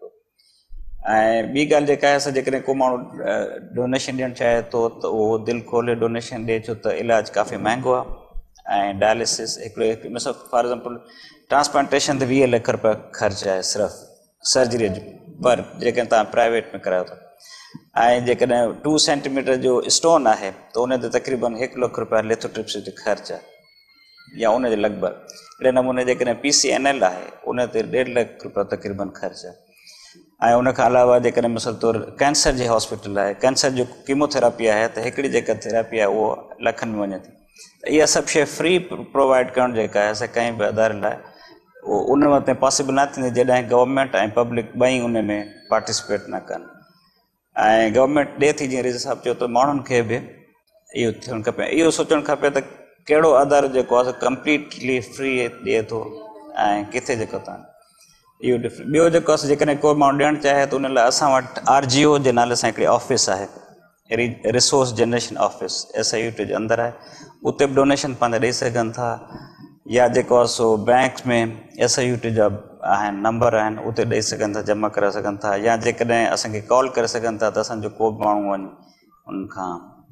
بی گال جیکا ہے جے کو مانو ڈونیشن ڈیئن چاہے تو وہ دل کھولے ڈونیشن ڈے چھو تو علاج کافی مہنگو ہے. ڈائلسس مثلا فار ایگزامپل ٹرانسپلانٹیشن تو 20 لکھ روپے خرچ ہے صرف سرجری پر جیکن تاں پرائیویٹ میں کراؤ تو. جیکڈیں 2 سینٹیمیٹر جو اسٹون ہے تو انہیں تقریباً 1 لکھ روپیہ لیتھوٹرپسی جو خرچ ہے یا انہیں لگ بھگ اڑے نمونے جیکڈیں PCNL ہے انہیں 1.5 لکھ روپیہ تقریباً خرچ ہے. ان کے علاوہ جیکڈیں مثال طور کینسر جی ہاسپٹل ہے کینسر جو کیموتھراپی ہے تو ایکڑی جیکا تھراپی ہے وہ لکھن میں وجے تھی. یہ سب شے فری پرووائڈ کرن جیکا ہے کہیں بھی ادارے لائے ان وقت پاسبل نہ تھی جڏहिं گورنمنٹ اور پبلک بئی ان میں پارٹیسپیٹ نہ کن. گورنمنٹ ڈے تھی جی رضا صاحب چو تو مانن کے بھی یہ تھن کھپے یہ سوچن کھپے تو کہڑو ادارو جو کمپلیٹلی فری دے تو کتنے جو تا یہ بو جو کو مانو ڈیئن چاہے تو ان اساں وٹ RGO کے نالے سے ایک آفس ہے ریسورس جنریشن آفس SIOT کے اندر ہے اتنے بھی ڈونیشن پانچ دے سکن تھا یا جو سو بینک میں SIOT جا نمبر ہیں اتنے دے سکن تھا جمع کرا سکن تھا یا جیکڈیں اساں کے کال کر سکن تھا تو اساں جو کو بھی مانو ون ان کا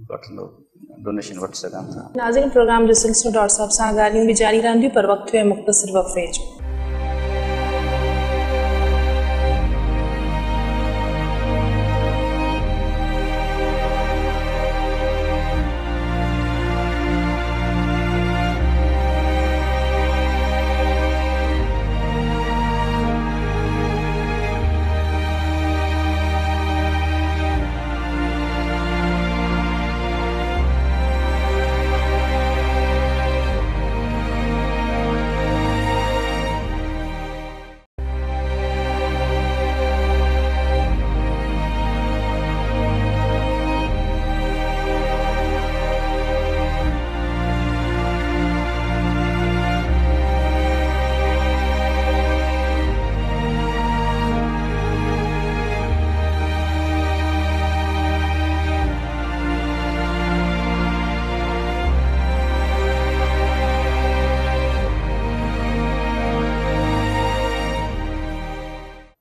ڈونیشن وٹ سکن تھا. ناظرین پروگرام جو سلسلہ ڈاکٹر صاحب سان ॻाल्हियूं بھی جاری रहंदियूं पर वक़्तु है मुख़्तसिर वक़फ़े जो.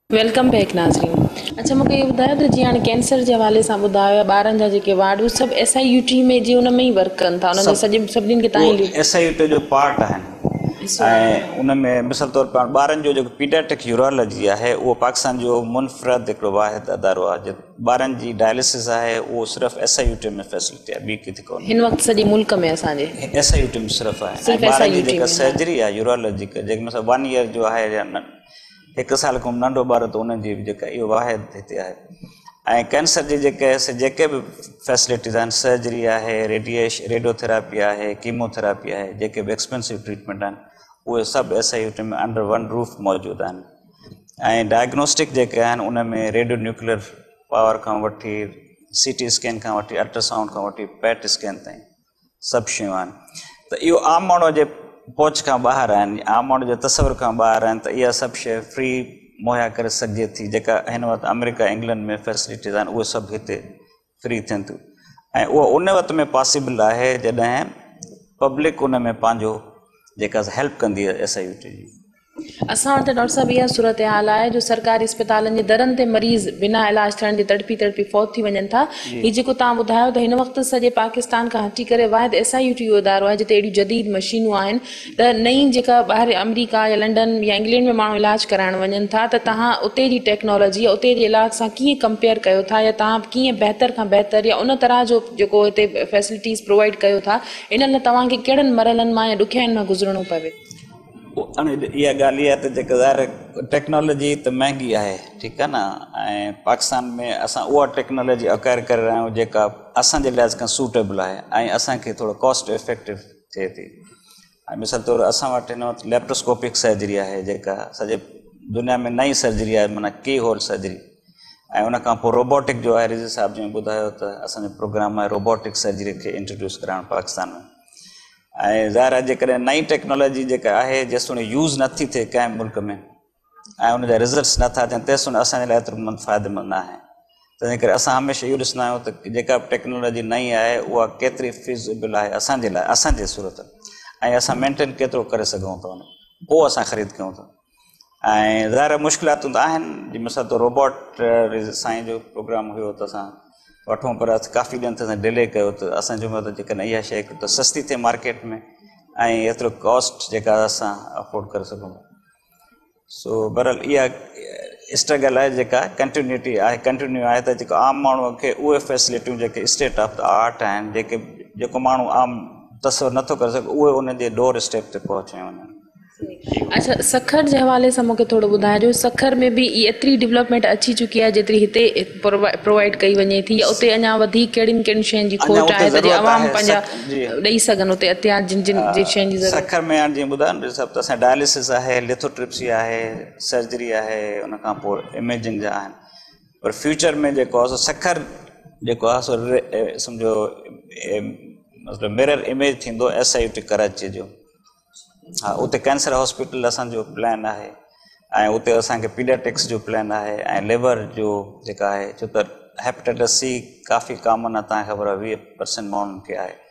वेलकम बैक नाज़रीन। अच्छा, मूंखे इहो ॿुधायो त जीअं हाणे कैंसर जे हवाले सां ॿुधायो ॿारनि जा जेके वार्ड उहे सभु SIUT में जीअं उन में ई वर्क कनि था, उन्हनि जो सभिनीनि खे तव्हां SIUT जो पार्ट आहिनि ऐं उन में मिसाल तौर पर ॿारनि जो जेको पीडियाट्रिक यूरोलॉजी आहे उहो पाकिस्तान जो मुनफ़रद हिकिड़ो वाहिद अदारो आहे। ॿारनि जी डायलिसिस आहे उहो सिर्फ़ु SIUT में फैसिलिटी आहे, ॿी किथे कोन्हे हिन वक़्तु सॼे मुल्क में असांजे SIUT में सिर्फ़ु आहे। ऐं ॿारनि जी जेका सर्जरी आहे यूरोलॉजिक जेके मिसाल 1 ईयर जो आहे या 1 साल खां नंढो ॿार त उनजी जेका इहो वाहिद हिते आहे। ऐं कैंसर जी जेके बि फैसिलिटीज़ आहिनि, सर्जरी आहे, रेडियोथेरापी आहे, कीमोथेरापी आहे, जेके बि एक्सपेंसिव ट्रीटमेंट आहिनि उहे सभु SIUT में अंडर वन रूफ मौजूदु आहिनि। ऐं डायग्नोस्टिक जेके आहिनि उन में रेडियो न्यूक्लियर पावर खां वठी CT स्कैन खां वठी अल्ट्रासाउंड खां वठी PET स्कैन ताईं सभु शयूं आहिनि। त इहो आम माण्हूअ जे पहुच खां ॿाहिरि आहिनि, आम माण्हू जे तसवर खां ॿाहिरि आहिनि, त इहा सभु शइ फ्री मुहैया करे सघिजे थी। जेका हिन वक़्तु अमेरिका इंग्लैंड में फैसिलिटीज़ आहिनि उहे सभु हिते फ्री थियनि थियूं ऐं उहा उन वक़्त में पॉसिबल आहे जॾहिं पब्लिक उन में पंहिंजो जेका हेल्प कंदी आहे SIUT जी। असां वटि डॉक्टर साहिबु इहा सूरत हाल आहे जो सरकारी अस्पतालनि जे दरनि ते मरीज़ बिना इलाज थियण जे तड़पी फौत थी वञनि था। हीअ जेको तव्हां ॿुधायो त हिन वक़्तु सॼे पाकिस्तान खां हटी करे वाहिद SIUT जो इदारो आहे जिते अहिड़ी जदीद मशीनूं आहिनि त नई जेका ॿाहिरि अमेरिका या लंडन या इंग्लैंड में माण्हू इलाज कराइण वञनि था त तव्हां उते जी टेक्नोलॉजी या उते जे इलाज सां कीअं कंपेयर कयो था या तव्हां कीअं बहितर खां बहितर या उन तरह जो जेको हिते फैसिलिटीज़ प्रोवाइड कयो था, इन लाइ तव्हांखे कहिड़नि मरहलनि मां या ॾुखियाईनि मां गुज़रणो पवे? इहा ॻाल्हि इहा त जेका ज़ाहिर टेक्नोलॉजी त महांगी आहे, ठीकु आहे न, ऐं पाकिस्तान में असां उहा टेक्नोलॉजी अक्वायर करे रहिया आहियूं जेका असांजे लिहाज़ खां सूटेबल आहे ऐं असांखे थोरो कॉस्ट इफेक्टिव थिए थी। ऐं मिसाल तौरु असां वटि हिन वक़्तु लैप्रोस्कोपिक सर्जरी आहे जेका सॼे दुनिया में नई सर्जरी आहे, माना की होल सर्जरी। ऐं उन खां पोइ रोबोटिक जो आहे, रिज़ी साहिब जीअं ॿुधायो त असांजो प्रोग्राम आहे रोबोटिक सर्जरी खे इंट्रोड्यूस कराइणु पाकिस्तान में। ऐं ज़ाहिर आहे जेकॾहिं नई टेक्नोलॉजी जेका आहे जेसिताईं यूज़ नथी थिए कंहिं मुल्क में ऐं उनजा रिज़ल्ट्स नथा थियनि तेसिताईं असांजे लाइ एतिरो फ़ाइदेमंद न आहे। तंहिं करे असां हमेशह इहो ॾिसंदा आहियूं त जेका बि टेक्नोलॉजी नई आहे उहा केतिरी फीज़ेबल आहे असांजे लाइ, असांजे सूरत, ऐं असां मेंटेन केतिरो करे सघूं था उन पोइ असां ख़रीद कयूं था। ऐं ज़ाहिर मुश्किलातूं त आहिनि, जीअं मिसाल तौरु रोबोट साईं जो प्रोग्राम हुयो त असां वठूं पर काफ़ी ॾींहंनि ते असां डिले कयो त असांजो मतिलबु जेकॾहिं इहा शइ त सस्ती थिए मार्केट में ऐं एतिरो कॉस्ट जेका असां अफोर्ड करे सघूं। सो बहरहाल इहा स्ट्रगल आहे जेका कंटिन्यूटी आहे, कंटिन्यू आहे त जेको आम माण्हूअ खे उहे फैसिलिटियूं जेके स्टेट ऑफ द आर्ट आहिनि जेको माण्हू आम तसवुरु नथो करे सघे उहे उन जे डोर स्टेप ते पहुची वञनि। अच्छा, सखर जे हवाले सां मूंखे थोरो ॿुधाइजो, सखर में बि एतिरी डेवलपमेंट अची चुकी आहे जेतिरी हिते प्रोवाइड कई वञे थी, या उते अञा वधीक कहिड़ियुनि शयुनि जी खोट आहे त आवाम पंहिंजा ॾेई सघनि उते अत्यार जिन शयुनि जी ज़रूरत? सखर में हाणे जीअं ॿुधायो न सभु त असां डायलिसिस आहे, लिथोट्रिप्सी आहे, सर्जरी आहे, उन खां पोइ इमेजिंग जा आहिनि। पर फ्यूचर में जेको आहे सखर जेको आहे सो सम्झो मतिलबु मिरर इमेज थींदो SIUT कराची जो। हा, उते कैंसर हॉस्पिटल असांजो प्लान आहे ऐं उते असांखे पीडियाट्रिक्स जो प्लान आहे ऐं लिवर जो जेका आहे, छो त हेपेटाइटिस C काफ़ी कॉमन आहे, तव्हांखे ख़बर आहे 20% माण्हुनि खे आहे।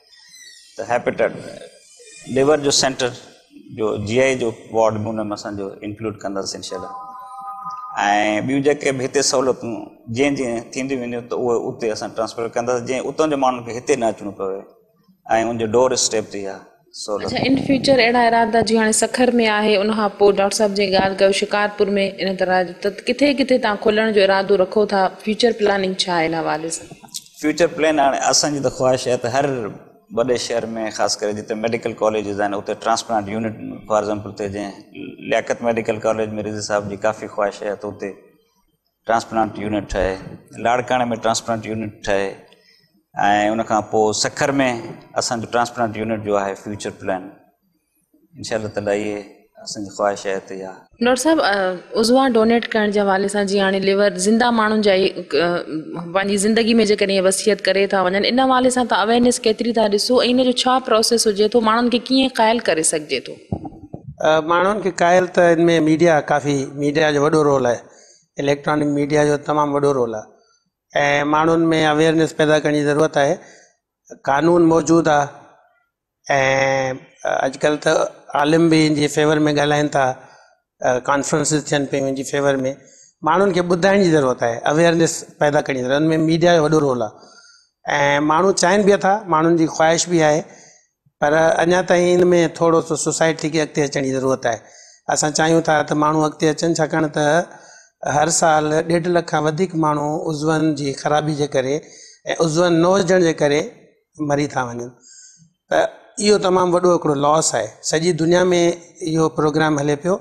त लिवर जो सेंटर जो GI जो वार्ड में उन में असांजो इंक्लूड कंदासीं इंशाल्लाह। ऐं ॿियूं जेके बि हिते सहूलियतूं जीअं जीअं थींदियूं वेंदियूं त उहे उते असां ट्रांसफर कंदासीं जीअं उतां जे माण्हुनि खे हिते न अचिणो पवे ऐं उनजो डोर स्टेप ते इहा। अच्छा, इन फ्यूचर अहिड़ा इरादा जीअं हाणे सखर में आहे, उन खां पोइ डॉक्टर साहिब जी ॻाल्हि कयो शिकारपुर में, इन तरह त किथे किथे तव्हां खोलण जो इरादो रखो था? फ्यूचर प्लानिंग छा आहे हिन हवाले सां? फ्यूचर प्लान हाणे असांजी त ख़्वाहिश आहे त हर वॾे शहर में ख़ासि करे जिते मेडिकल कॉलेजिस आहिनि उते ट्रांसप्लांट यूनिट फॉर एग्ज़ाम्पल ते जीअं लियाकत मेडिकल कॉलेज में रिज़ी साहिब जी काफ़ी ख़्वाहिश आहे त उते ट्रांसप्लांट यूनिट ठहे, लाड़काणे में ट्रांसप्लांट यूनिट ठहे ऐं उन खां पोइ सखर में असांजो ट्रांसप्लांट यूनिट जो आहे फ्यूचर प्लान इंशाल्लाह ताला। इहे असांजी ख़्वाहिश आहे त इहा। डॉक्टर साहिबु उज़वा डोनेट करण जे हवाले सां जीअं हाणे लिवर ज़िंदा माण्हुनि जा पंहिंजी ज़िंदगी में जेकॾहिं वसियत करे था वञनि, इन हवाले सां तव्हां अवेयरनेस केतिरी था ॾिसो ऐं इन जो छा प्रोसेस हुजे थो, माण्हुनि खे कीअं क़ाइल करे सघिजे थो? माण्हुनि खे क़ाइल त इन में मीडिया जो वॾो रोल आहे, इलेक्ट्रॉनिक मीडिया जो तमामु वॾो रोल आहे ऐं माण्हुनि में अवेयरनेस पैदा करण जी ज़रूरत आहे। कानून मौजूदु आहे ऐं अॼुकल्ह त आलिम बि इन जे फेवर में ॻाल्हाइनि था, कॉन्फ्रेंसिस थियनि पियूं इन जे फेवर में, माण्हुनि खे ॿुधाइण जी ज़रूरत आहे, अवेयरनेस पैदा करणी ज़रूरत आहे। हुन में मीडिया जो वॾो रोल आहे ऐं माण्हू चाहिनि बि था, माण्हुनि जी ख़्वाहिश बि आहे, पर अञा ताईं हिन में थोरो सो सोसाइटी खे अॻिते अचण जी ज़रूरत आहे। असां चाहियूं था त माण्हू अॻिते अचनि, छाकाणि त हर साल 1.5 लख खां वधीक माण्हू उज़वनि जी ख़राबी जे करे ऐं उज़वनि न हुजण जे करे मरी था वञनि। त इहो तमामु वॾो हिकिड़ो लॉस आहे। सॼी दुनिया में इहो प्रोग्राम हले पियो,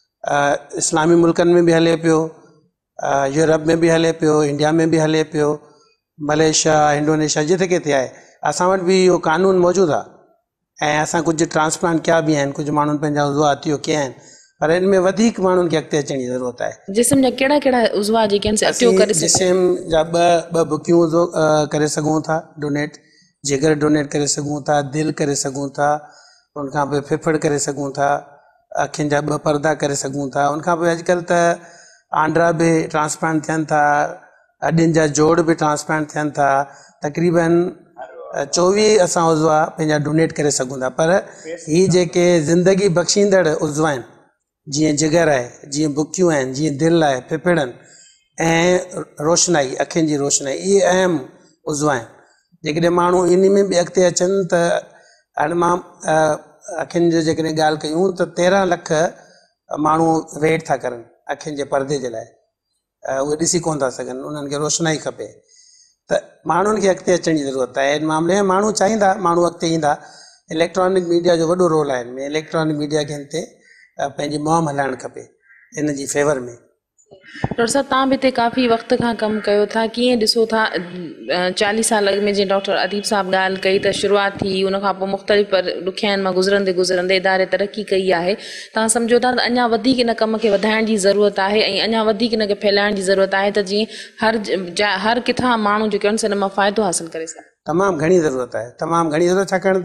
इस्लामी मुल्कनि में बि हले पियो, यूरोप में बि हले पियो, इंडिया में बि हले पियो, मलेशिया, इंडोनेशिया, जिथे किथे आहे। असां वटि बि इहो कानून मौजूदु आहे ऐं असां कुझु ट्रांसप्लांट कया बि आहिनि, कुझु माण्हुनि पंहिंजा उज़वा हथियो कया आहिनि, पर इन में वधीक माण्हुनि खे अॻिते अचण जी ज़रूरत आहे। जिस्म जा कहिड़ा कहिड़ा उज़वा जेके आहिनि अटियो करे जिस्म जा ॿ बुकियूं करे सघूं था डोनेट, जिगर डोनेट करे सघूं था, दिलि करे सघूं था, उनखां पोइ फिफड़ करे सघूं था, अखियुनि जा 2 परदा करे सघूं था। उनखां पोइ अॼुकल्ह त आंड्रा बि ट्रांसप्लांट थियनि था, हॾियुनि जा जोड़ बि ट्रांसप्लांट थियनि था। तक़रीबन 24 असां उज़वा पंहिंजा डोनेट करे सघूं था। पर ही जेके ज़िंदगी बख़्शींदड़ उज़वा आहिनि, जीअं जिगर आहे, जीअं बुकियूं आहिनि, जीअं दिलि आहे, फिफड़नि ऐं रोशनाई, अखियुनि जी रोशनाई, इहे अहम उज़वा आहिनि। जेकॾहिं माण्हू इन में बि अॻिते अचनि त हाणे मां अखियुनि जो जेकॾहिं ॻाल्हि कयूं त 13 लख माण्हू वेट था करनि अखियुनि जे परदे जे लाइ, उहे ॾिसी कोन था सघनि, उन्हनि खे रोशनाई खपे। त माण्हुनि खे अॻिते अचण जी ज़रूरत आहे। इन मामले में माण्हू चाहींदा, माण्हू अॻिते ईंदा। इलेक्ट्रॉनिक मीडिया जो वॾो रोल आहे हिन में। इलेक्ट्रॉनिक मीडिया खे हिन ते पंहिंजी मुहिम हलाइणु खपे इन जी फेवर में। डॉक्टर साहब, तव्हां बि हिते काफ़ी वक़्त खां कमु कयो था, कीअं ॾिसो था 40 साल अॻु में जीअं डॉक्टर अदीब साहब ॻाल्हि कई त शुरूआति थी, उनखां पोइ मुख़्तलिफ़ ॾुखियाईनि मां गुज़रंदे गुज़रंदे इदारे तरक़ी कई आहे। तव्हां सम्झो था त अञा वधीक इन कम खे वधाइण जी ज़रूरत आहे ऐं अञा वधीक इन खे फैलाइण जी ज़रूरत आहे त जीअं हर किथां माण्हू जेके आहिनि हिन मां फ़ाइदो हासिलु करे सघनि। तमामु घणी ज़रूरत आहे, तमामु घणी ज़रूरत, छाकाणि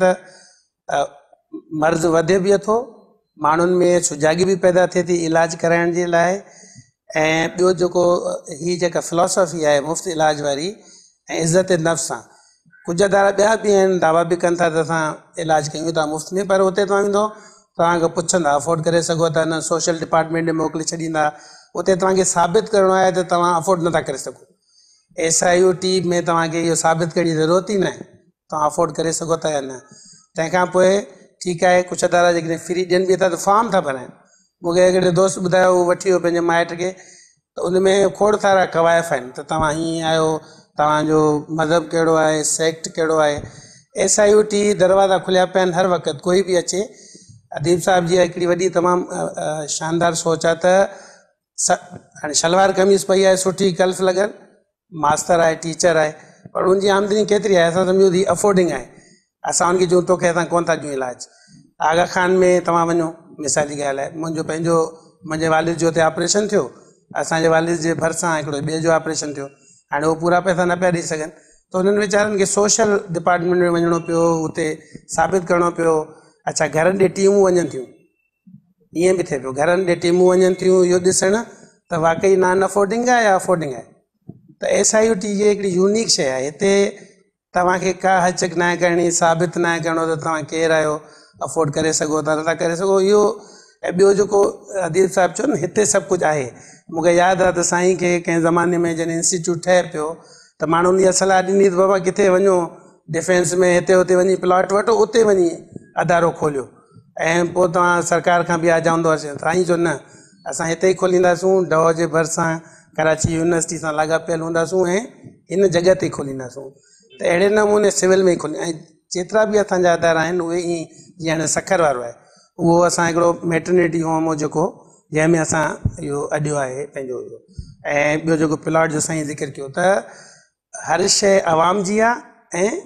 त मर्ज़ु वधे बि थो, माण्हुनि में सुजाॻी बि पैदा थिए थी इलाज कराइण जे लाइ। ऐं ॿियो जेको हीअ जेका फिलॉसफी आहे मुफ़्त इलाज वारी ऐं इज़त नफ़्स सां, कुझु अदारा ॿिया बि आहिनि, दावा बि कनि था त असां इलाज कयूं था मुफ़्त में, पर उते तव्हां ईंदो तव्हांखे पुछंदा अफोर्ड करे सघो था न, सोशल डिपार्टमेंट में मोकिले छॾींदा। उते तव्हांखे साबित करिणो आहे त तव्हां अफोर्ड नथा करे सघो। SIOT में तव्हांखे इहो साबित करण जी ज़रूरत ई न आहे, तव्हां अफोर्ड करे सघो था या न। तंहिंखां पोइ ठीकु आहे, कुझु अदारा जेकॾहिं फ्री ॾियनि बि था त फॉर्म था भराइनि। मूंखे हिकिड़े दोस्त ॿुधायो, उहो वठी वियो पंहिंजे माइट खे, त उन में खोड़ सारा क़वाइफ़ आहिनि त तव्हां हीअं आहियो, तव्हांजो मज़हब कहिड़ो आहे, सेक्ट कहिड़ो आहे। SIOT दरवाज़ा खुलिया पिया आहिनि हर वक़्तु, कोई बि अचे। अदीब साहब जी हिकिड़ी वॾी तमामु शानदार सोच आहे त हाणे शलवार कमीज़ पई आहे, सुठी कल्फ लॻल, मास्तर आहे, टीचर आहे, पर उनजी आमदनी केतिरी आहे, असां सम्झूं थी अफोर्डिंग आहे। असां उनखे चऊं तोखे असां कोन था ॾियूं इलाज। आगा खान में तव्हां वञो, मिसाली ॻाल्हि आहे, मुंहिंजे वालिद जो हुते ऑपरेशन थियो, असांजे वालिद जे भरिसां हिकिड़ो ॿिए जो ऑपरेशन थियो। हाणे उहो पूरा पैसा न पिया ॾेई सघनि, त उन्हनि वीचारनि खे सोशल डिपार्टमेंट में वञिणो पियो, उते साबित करिणो पियो। अच्छा, घरनि ॾे टीमूं वञनि थियूं, ईअं बि थिए पियो, घरनि ॾे टीमूं वञनि थियूं इहो ॾिसणु त वाक़ई नॉन अफोर्डिंग आहे या अफोर्डिंग आहे। त SIOT जी हिकिड़ी यूनिक शइ आहे, हिते तव्हांखे का हचक न आहे करणी, साबित न आहे करिणो त तव्हां केरु आहियो, अफोर्ड करे सघो था, नथा करे सघो इहो। ऐं ॿियो जेको अदीब साहिबु चयो न, हिते सभु कुझु आहे। मूंखे यादि आहे त साईं खे कंहिं ज़माने में जॾहिं इंस्टीट्यूट ठहे पियो त माण्हुनि इहा सलाह ॾिनी त बाबा किथे वञो डिफेंस में, हिते हुते वञी प्लॉट वठो, उते वञी अदारो खोलियो ऐं पोइ तव्हां सरकार खां बि आजा हूंदोसीं। साईं जो न, असां हिते ई खोलींदासूं, डव जे भरिसां कराची यूनिवर्सिटी सां लाॻापियल हूंदासूं ऐं हिन जॻह ते खोलींदासूं। त अहिड़े नमूने सिविल में ई खोली, ऐं जेतिरा बि असांजा अदारा आहिनि उहे ई, जीअं हाणे सखर वारो आहे, उहो असां हिकिड़ो मैटरनिटी होम हो जेको, जंहिंमें असां इहो अॼु आहे पंहिंजो इहो। ऐं ॿियो जेको प्लॉट जो साईं ज़िक्र कयो त हर शइ आवाम जी आहे ऐं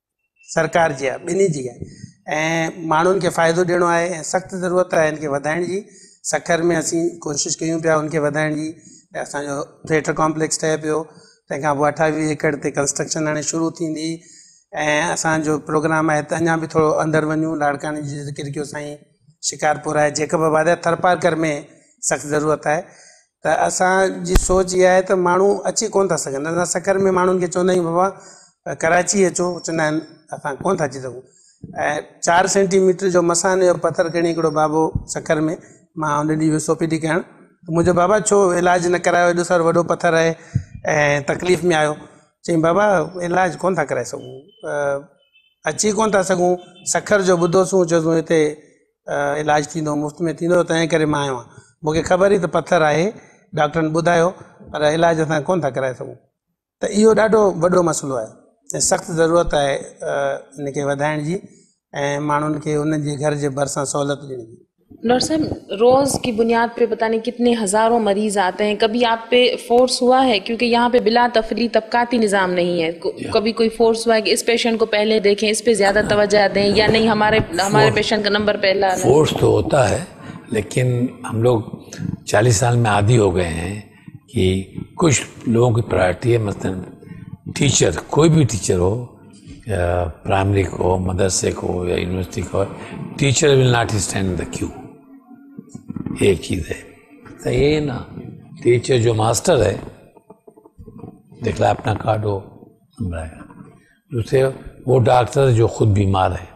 सरकार जी आहे, ॿिन्ही जी आहे, ऐं माण्हुनि खे फ़ाइदो ॾियणो आहे ऐं सख़्तु ज़रूरत आहे हिन खे वधाइण जी। सखर में असीं कोशिशि कयूं पिया हुनखे वधाइण जी। असांजो थिएटर कॉम्प्लेक्स ठहे पियो, तंहिंखां पोइ 28 एकड़ ते कंस्ट्रक्शन हाणे शुरू थींदी। ऐं असांजो प्रोग्राम आहे त अञा बि थोरो अंदरि वञूं, लाड़कानी जी ज़िक्र कयो साईं, शिकारपुर आहे, जेकबाबाद आहे, थरपारकर में सख़्तु ज़रूरत आहे। त असांजी सोच इहा आहे त माण्हू अची कोन था सघनि। असां सखर में माण्हुनि खे चवंदा आहियूं बाबा कराची अचो, चवंदा आहिनि असां कोन था अची सघूं। ऐं 4 सेंटीमीटर जो मसाने जो पथर खणी हिकिड़ो बाबो सखर में, मां हुन ॾींहुं वियुसि OPD करणु, त मुंहिंजो बाबा छो इलाजु न करायो, एॾो सारो वॾो पथर आहे ऐं तकलीफ़ में आयो। चई बाबा इलाजु कोन था कराए सघूं, अची कोन था सघूं, सखर जो ॿुधोसीं, चयोसीं हिते इलाजु थींदो, मुफ़्त में थींदो, तंहिं करे मां आयो आहियां। मूंखे ख़बर ई त पथर आहे, डॉक्टरनि ॿुधायो, पर इलाजु असां कोन था कराए सघूं। त इहो ॾाढो वॾो मसइलो आहे ऐं सख़्तु ज़रूरत आहे इनखे वधाइण जी ऐं माण्हुनि खे उन्हनि जे घर जे भरिसां सहूलियत ॾियण जी। डॉक्टर साहब, रोज़ की बुनियाद पे पता नहीं कितने हज़ारों मरीज आते हैं, कभी आप पे फोर्स हुआ है, क्योंकि यहाँ पे बिला तफरी तबकाती निज़ाम नहीं है, कभी कोई फोर्स हुआ है कि इस पेशेंट को पहले देखें, इस पे ज़्यादा तवज्जो दें, या नहीं हमारे पेशेंट का नंबर पहला? फोर्स तो होता है, लेकिन हम लोग 40 साल में आदी हो गए हैं कि कुछ लोगों की प्रायोरिटी है। मसलन टीचर, कोई भी टीचर हो, प्राइमरी को, मदरसे को या यूनिवर्सिटी को, teacher will not stand in the queue. एक चीज़ है, तो ये ना टीचर जो मास्टर है दिखला अपना कार्ड हो नंबर आएगा। दूसरे वो डॉक्टर जो खुद बीमार है,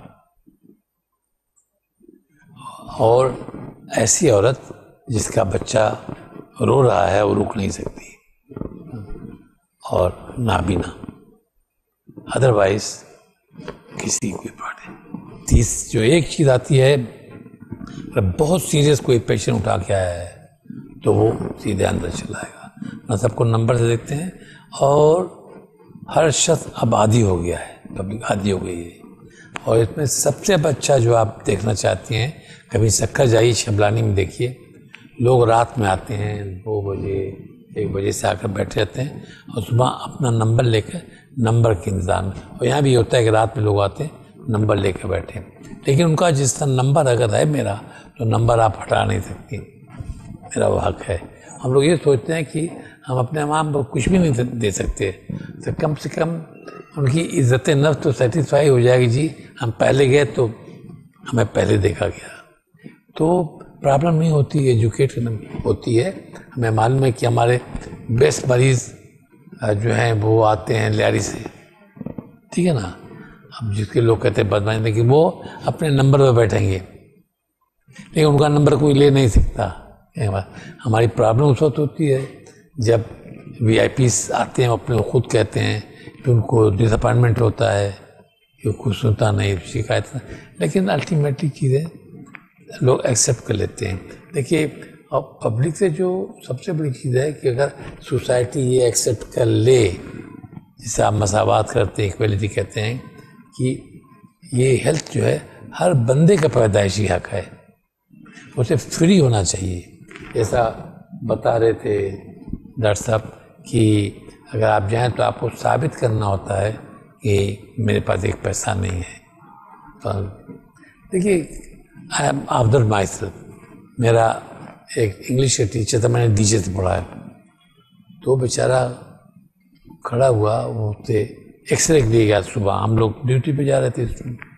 और ऐसी औरत जिसका बच्चा रो रहा है वो रुक नहीं सकती, और नाबीना, अदरवाइज किसी की प्रॉब्लम। तीस जो एक चीज़ आती है, बहुत सीरियस कोई पेशेंट उठा के आया है तो वो सीधे अंदर चला आएगा, ना सबको नंबर से देखते हैं। और हर शख्स अब आदी हो गया है, पब्लिक आदी हो गई है। और इसमें सबसे अच्छा जो आप देखना चाहती हैं, कभी सक्कर जाइए, शबलानी में देखिए, लोग रात में आते हैं 2 बजे 1 बजे से आकर बैठे रहते हैं और सुबह अपना नंबर लेकर नंबर के इंतज़ार में। और यहाँ भी होता है कि रात में लोग आते हैं नंबर लेकर बैठे, लेकिन उनका जिस तरह नंबर अगर है मेरा, तो नंबर आप हटा नहीं सकती, मेरा वो हक है। हम लोग ये सोचते हैं कि हम अपने माँ को कुछ भी नहीं दे सकते, तो कम से कम उनकी इज़्ज़त नफ्स तो सेटिस्फाई हो जाएगी, जी हम पहले गए तो हमें पहले देखा गया, तो प्रॉब्लम नहीं होती, एजुकेट होती है। हमें मालूम है कि हमारे बेस्ट मरीज़ जो हैं वो आते हैं लियारी से, ठीक है ना। अब जिसके लोग कहते हैं बदमाश, लेकिन वो अपने नंबर पर बैठेंगे, लेकिन उनका नंबर कोई ले नहीं सकता। हमारी प्रॉब्लम उस वक्त होती है जब VIPs आते हैं, अपने खुद कहते हैं कि उनको डिसअपॉइंटमेंट होता है कि कुछ सुनता नहीं, शिकायत, लेकिन अल्टीमेटली चीज़ें लोग एक्सेप्ट कर लेते हैं। देखिए, अब पब्लिक से जो सबसे बड़ी चीज़ है कि अगर सोसाइटी ये एक्सेप्ट कर ले, जिसे आप मसावात करते हैं, इक्वलिटी कहते हैं, कि ये हेल्थ जो है हर बंदे का पैदाइशी हक है, उसे फ्री होना चाहिए। जैसा बता रहे थे डॉक्टर साहब कि अगर आप जाएं तो आपको साबित करना होता है कि मेरे पास एक पैसा नहीं है। तो देखिए, I am after my self, मेरा एक इंग्लिश का टीचर था, मैंने DJ से पढ़ा है, तो बेचारा खड़ा हुआ, वो एक्सरे दिए गया सुबह, हम लोग ड्यूटी पे जा रहे थे,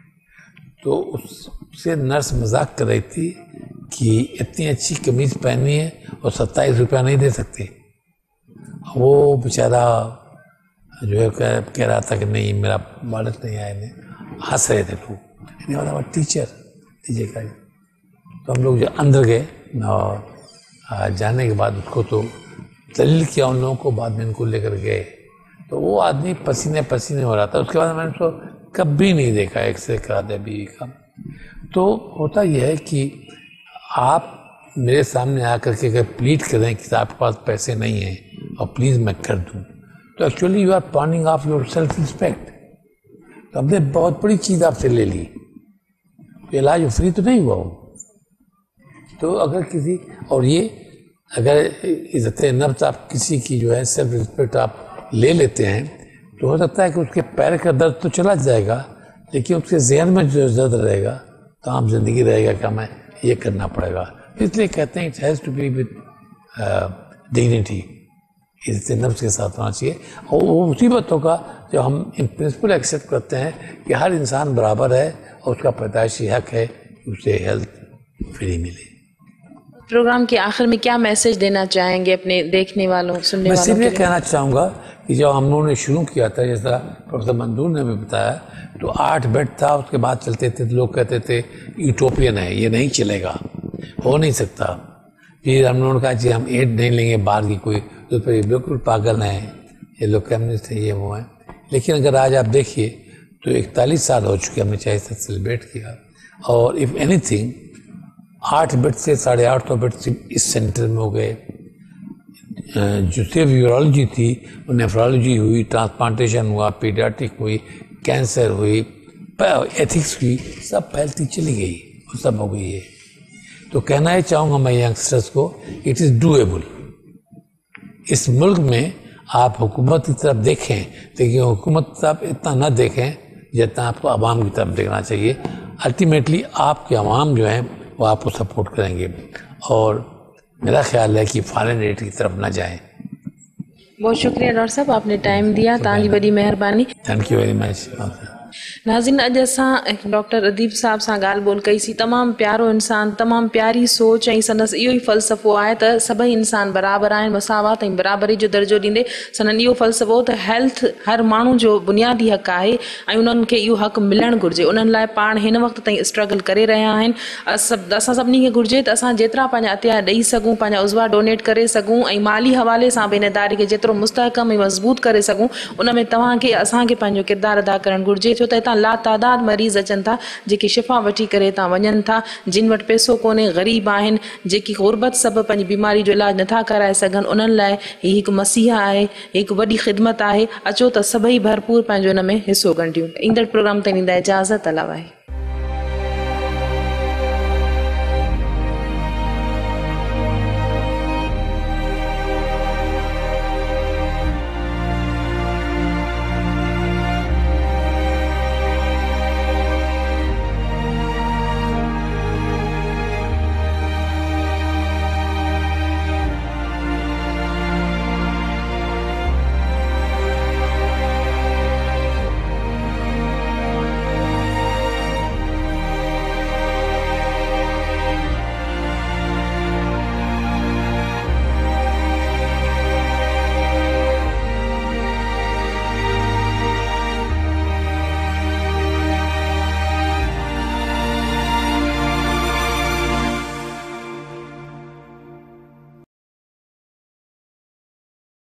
तो उससे नर्स मजाक कर रही थी कि इतनी अच्छी कमीज पहनी है और 27 रुपया नहीं दे सकते। वो बेचारा जो है कह रहा था कि नहीं मेरा वालिद नहीं आए, ने हंस रहे थे लोग, टीचर DJ का। तो हम लोग जो अंदर गए और जाने के बाद उसको तो दलील किया उन लोगों को, बाद में इनको लेकर गए, तो वो आदमी पसीने पसीने हो रहा था। उसके बाद मैंने उसको कभी नहीं देखा एक्सरे करा दे बीवी का। तो होता यह है कि आप मेरे सामने आकर के अगर प्लीड करें कि आपके पास पैसे नहीं हैं और प्लीज़ मैं कर दूं, तो actually you are pawning of your self respect. तो हमने बहुत बड़ी चीज़ आपसे ले ली, इलाज फ्री तो नहीं हुआ हो। तो अगर किसी, और ये अगर इज़्ज़त नफ्स आप किसी की जो है सेल्फ रिस्पेक्ट आप ले लेते हैं, तो हो सकता है कि उसके पैर का दर्द तो चला जाएगा, लेकिन उसके ज़हन में जो दर्द रहेगा तो आम जिंदगी रहेगा कि हमें ये करना पड़ेगा। इसलिए कहते हैं it has to be with dignity, इज़्ज़त नफ्स के साथ होना चाहिए। और वो उसी बात होगा जो हम इन प्रिंसिपल एक्सेप्ट करते हैं कि हर इंसान बराबर है और उसका पैदाइशी हक है कि उसे हेल्थ फ्री मिले। प्रोग्राम के आखिर में क्या मैसेज देना चाहेंगे अपने देखने वालों, सुनने वालों के लिए? मैं सिर्फ ये कहना चाहूँगा कि जब हम लोगों ने शुरू किया था, जैसा प्रोफेसर मंजूर ने भी बताया, तो 8 बेड था, उसके बाद चलते थे तो लोग कहते थे यूटोपियन है, ये नहीं चलेगा, हो नहीं सकता। پھر ہم نے ان کا ہم ایڈ نہیں لیں گے باہر کی کوئی، تو پھر یہ بالکل پاگل ہیں، یہ لوگ کمیونسٹ ہیں، یہ وہ ہیں. لیکن اگر آج آپ دیکھیے تو 41 سال ہو چکے ہم نے چاہے سے سیلیبریٹ کیا، اور اف اینی تھنگ 8 بیڈ سے 850 بیڈ سے اس سینٹر میں ہو گئے. جو صرف یورولوجی تھی، نیفرولوجی ہوئی، ٹرانسپلانٹیشن ہوا، پیڈیاٹرک ہوئی، کینسر ہوئی، ایتھکس ہوئی، سب پھیلتی چلی گئی، وہ سب ہو گئی ہے. تو کہنا ہی چاہوں گا میں ینگسٹرس کو، اٹ از ڈویبل. اس ملک میں آپ حکومت کی طرف دیکھیں، لیکن حکومت کی طرف اتنا نہ دیکھیں جتنا آپ کو عوام کی طرف دیکھنا چاہیے. الٹیمیٹلی آپ کے عوام جو ہیں وہ آپ کو سپورٹ کریں گے، اور میرا خیال ہے کہ فارن ایڈ کی طرف نہ جائیں. بہت شکریہ ڈاکٹر صاحب، آپ نے ٹائم دیا، تاں جی بڑی مہربانی. Thank you very much. ناظرین، اج اساں ڈاکٹر ادیب صاحب سے گال بول کئی سی. تمام پیارو انسان، تمام پیاری سوچ، سندس یہ فلسفو ہے تو سبھی انسان برابر ہیں، مساوات برابری جو درجو ڈیندے. سنن یہ فلسفو تو ہیلتھ ہر مانو جو بنیادی حق ہے، انہوں کے یہ حق ملن گرجے. انہوں لائے پان ہن وقت تائیں اسٹرگل کرے رہا ہیں. اساں سبنی کے گرجے تو اساں جترا پانجا عطیہ ڈئی سکوں، پانجا عضوا ڈونیٹ کرے سکوں، مالی حوالے سے بینداری کے جترو مستحکم مضبوط کرے سکوں، ان میں تواں کے اساں کے پانجو کردار ادا کرن گرجے. چھو تو لا تعداد مریض اچن تھا جے شفا وٹی کرے تا ونن تھا، جن وٹ پیسو کونے، غریب آہن، جے غربت سبب پنجی بیماری جو علاج نتھا کرائے سگن، انہن لائے یہ ایک مسیحا ہے، ایک وڈی خدمت ہے. اچو تو سبھی بھرپور پانجو ان میں حصو گنڈیوں. ایندڑ پروگرام تائیں اجازت. اللہ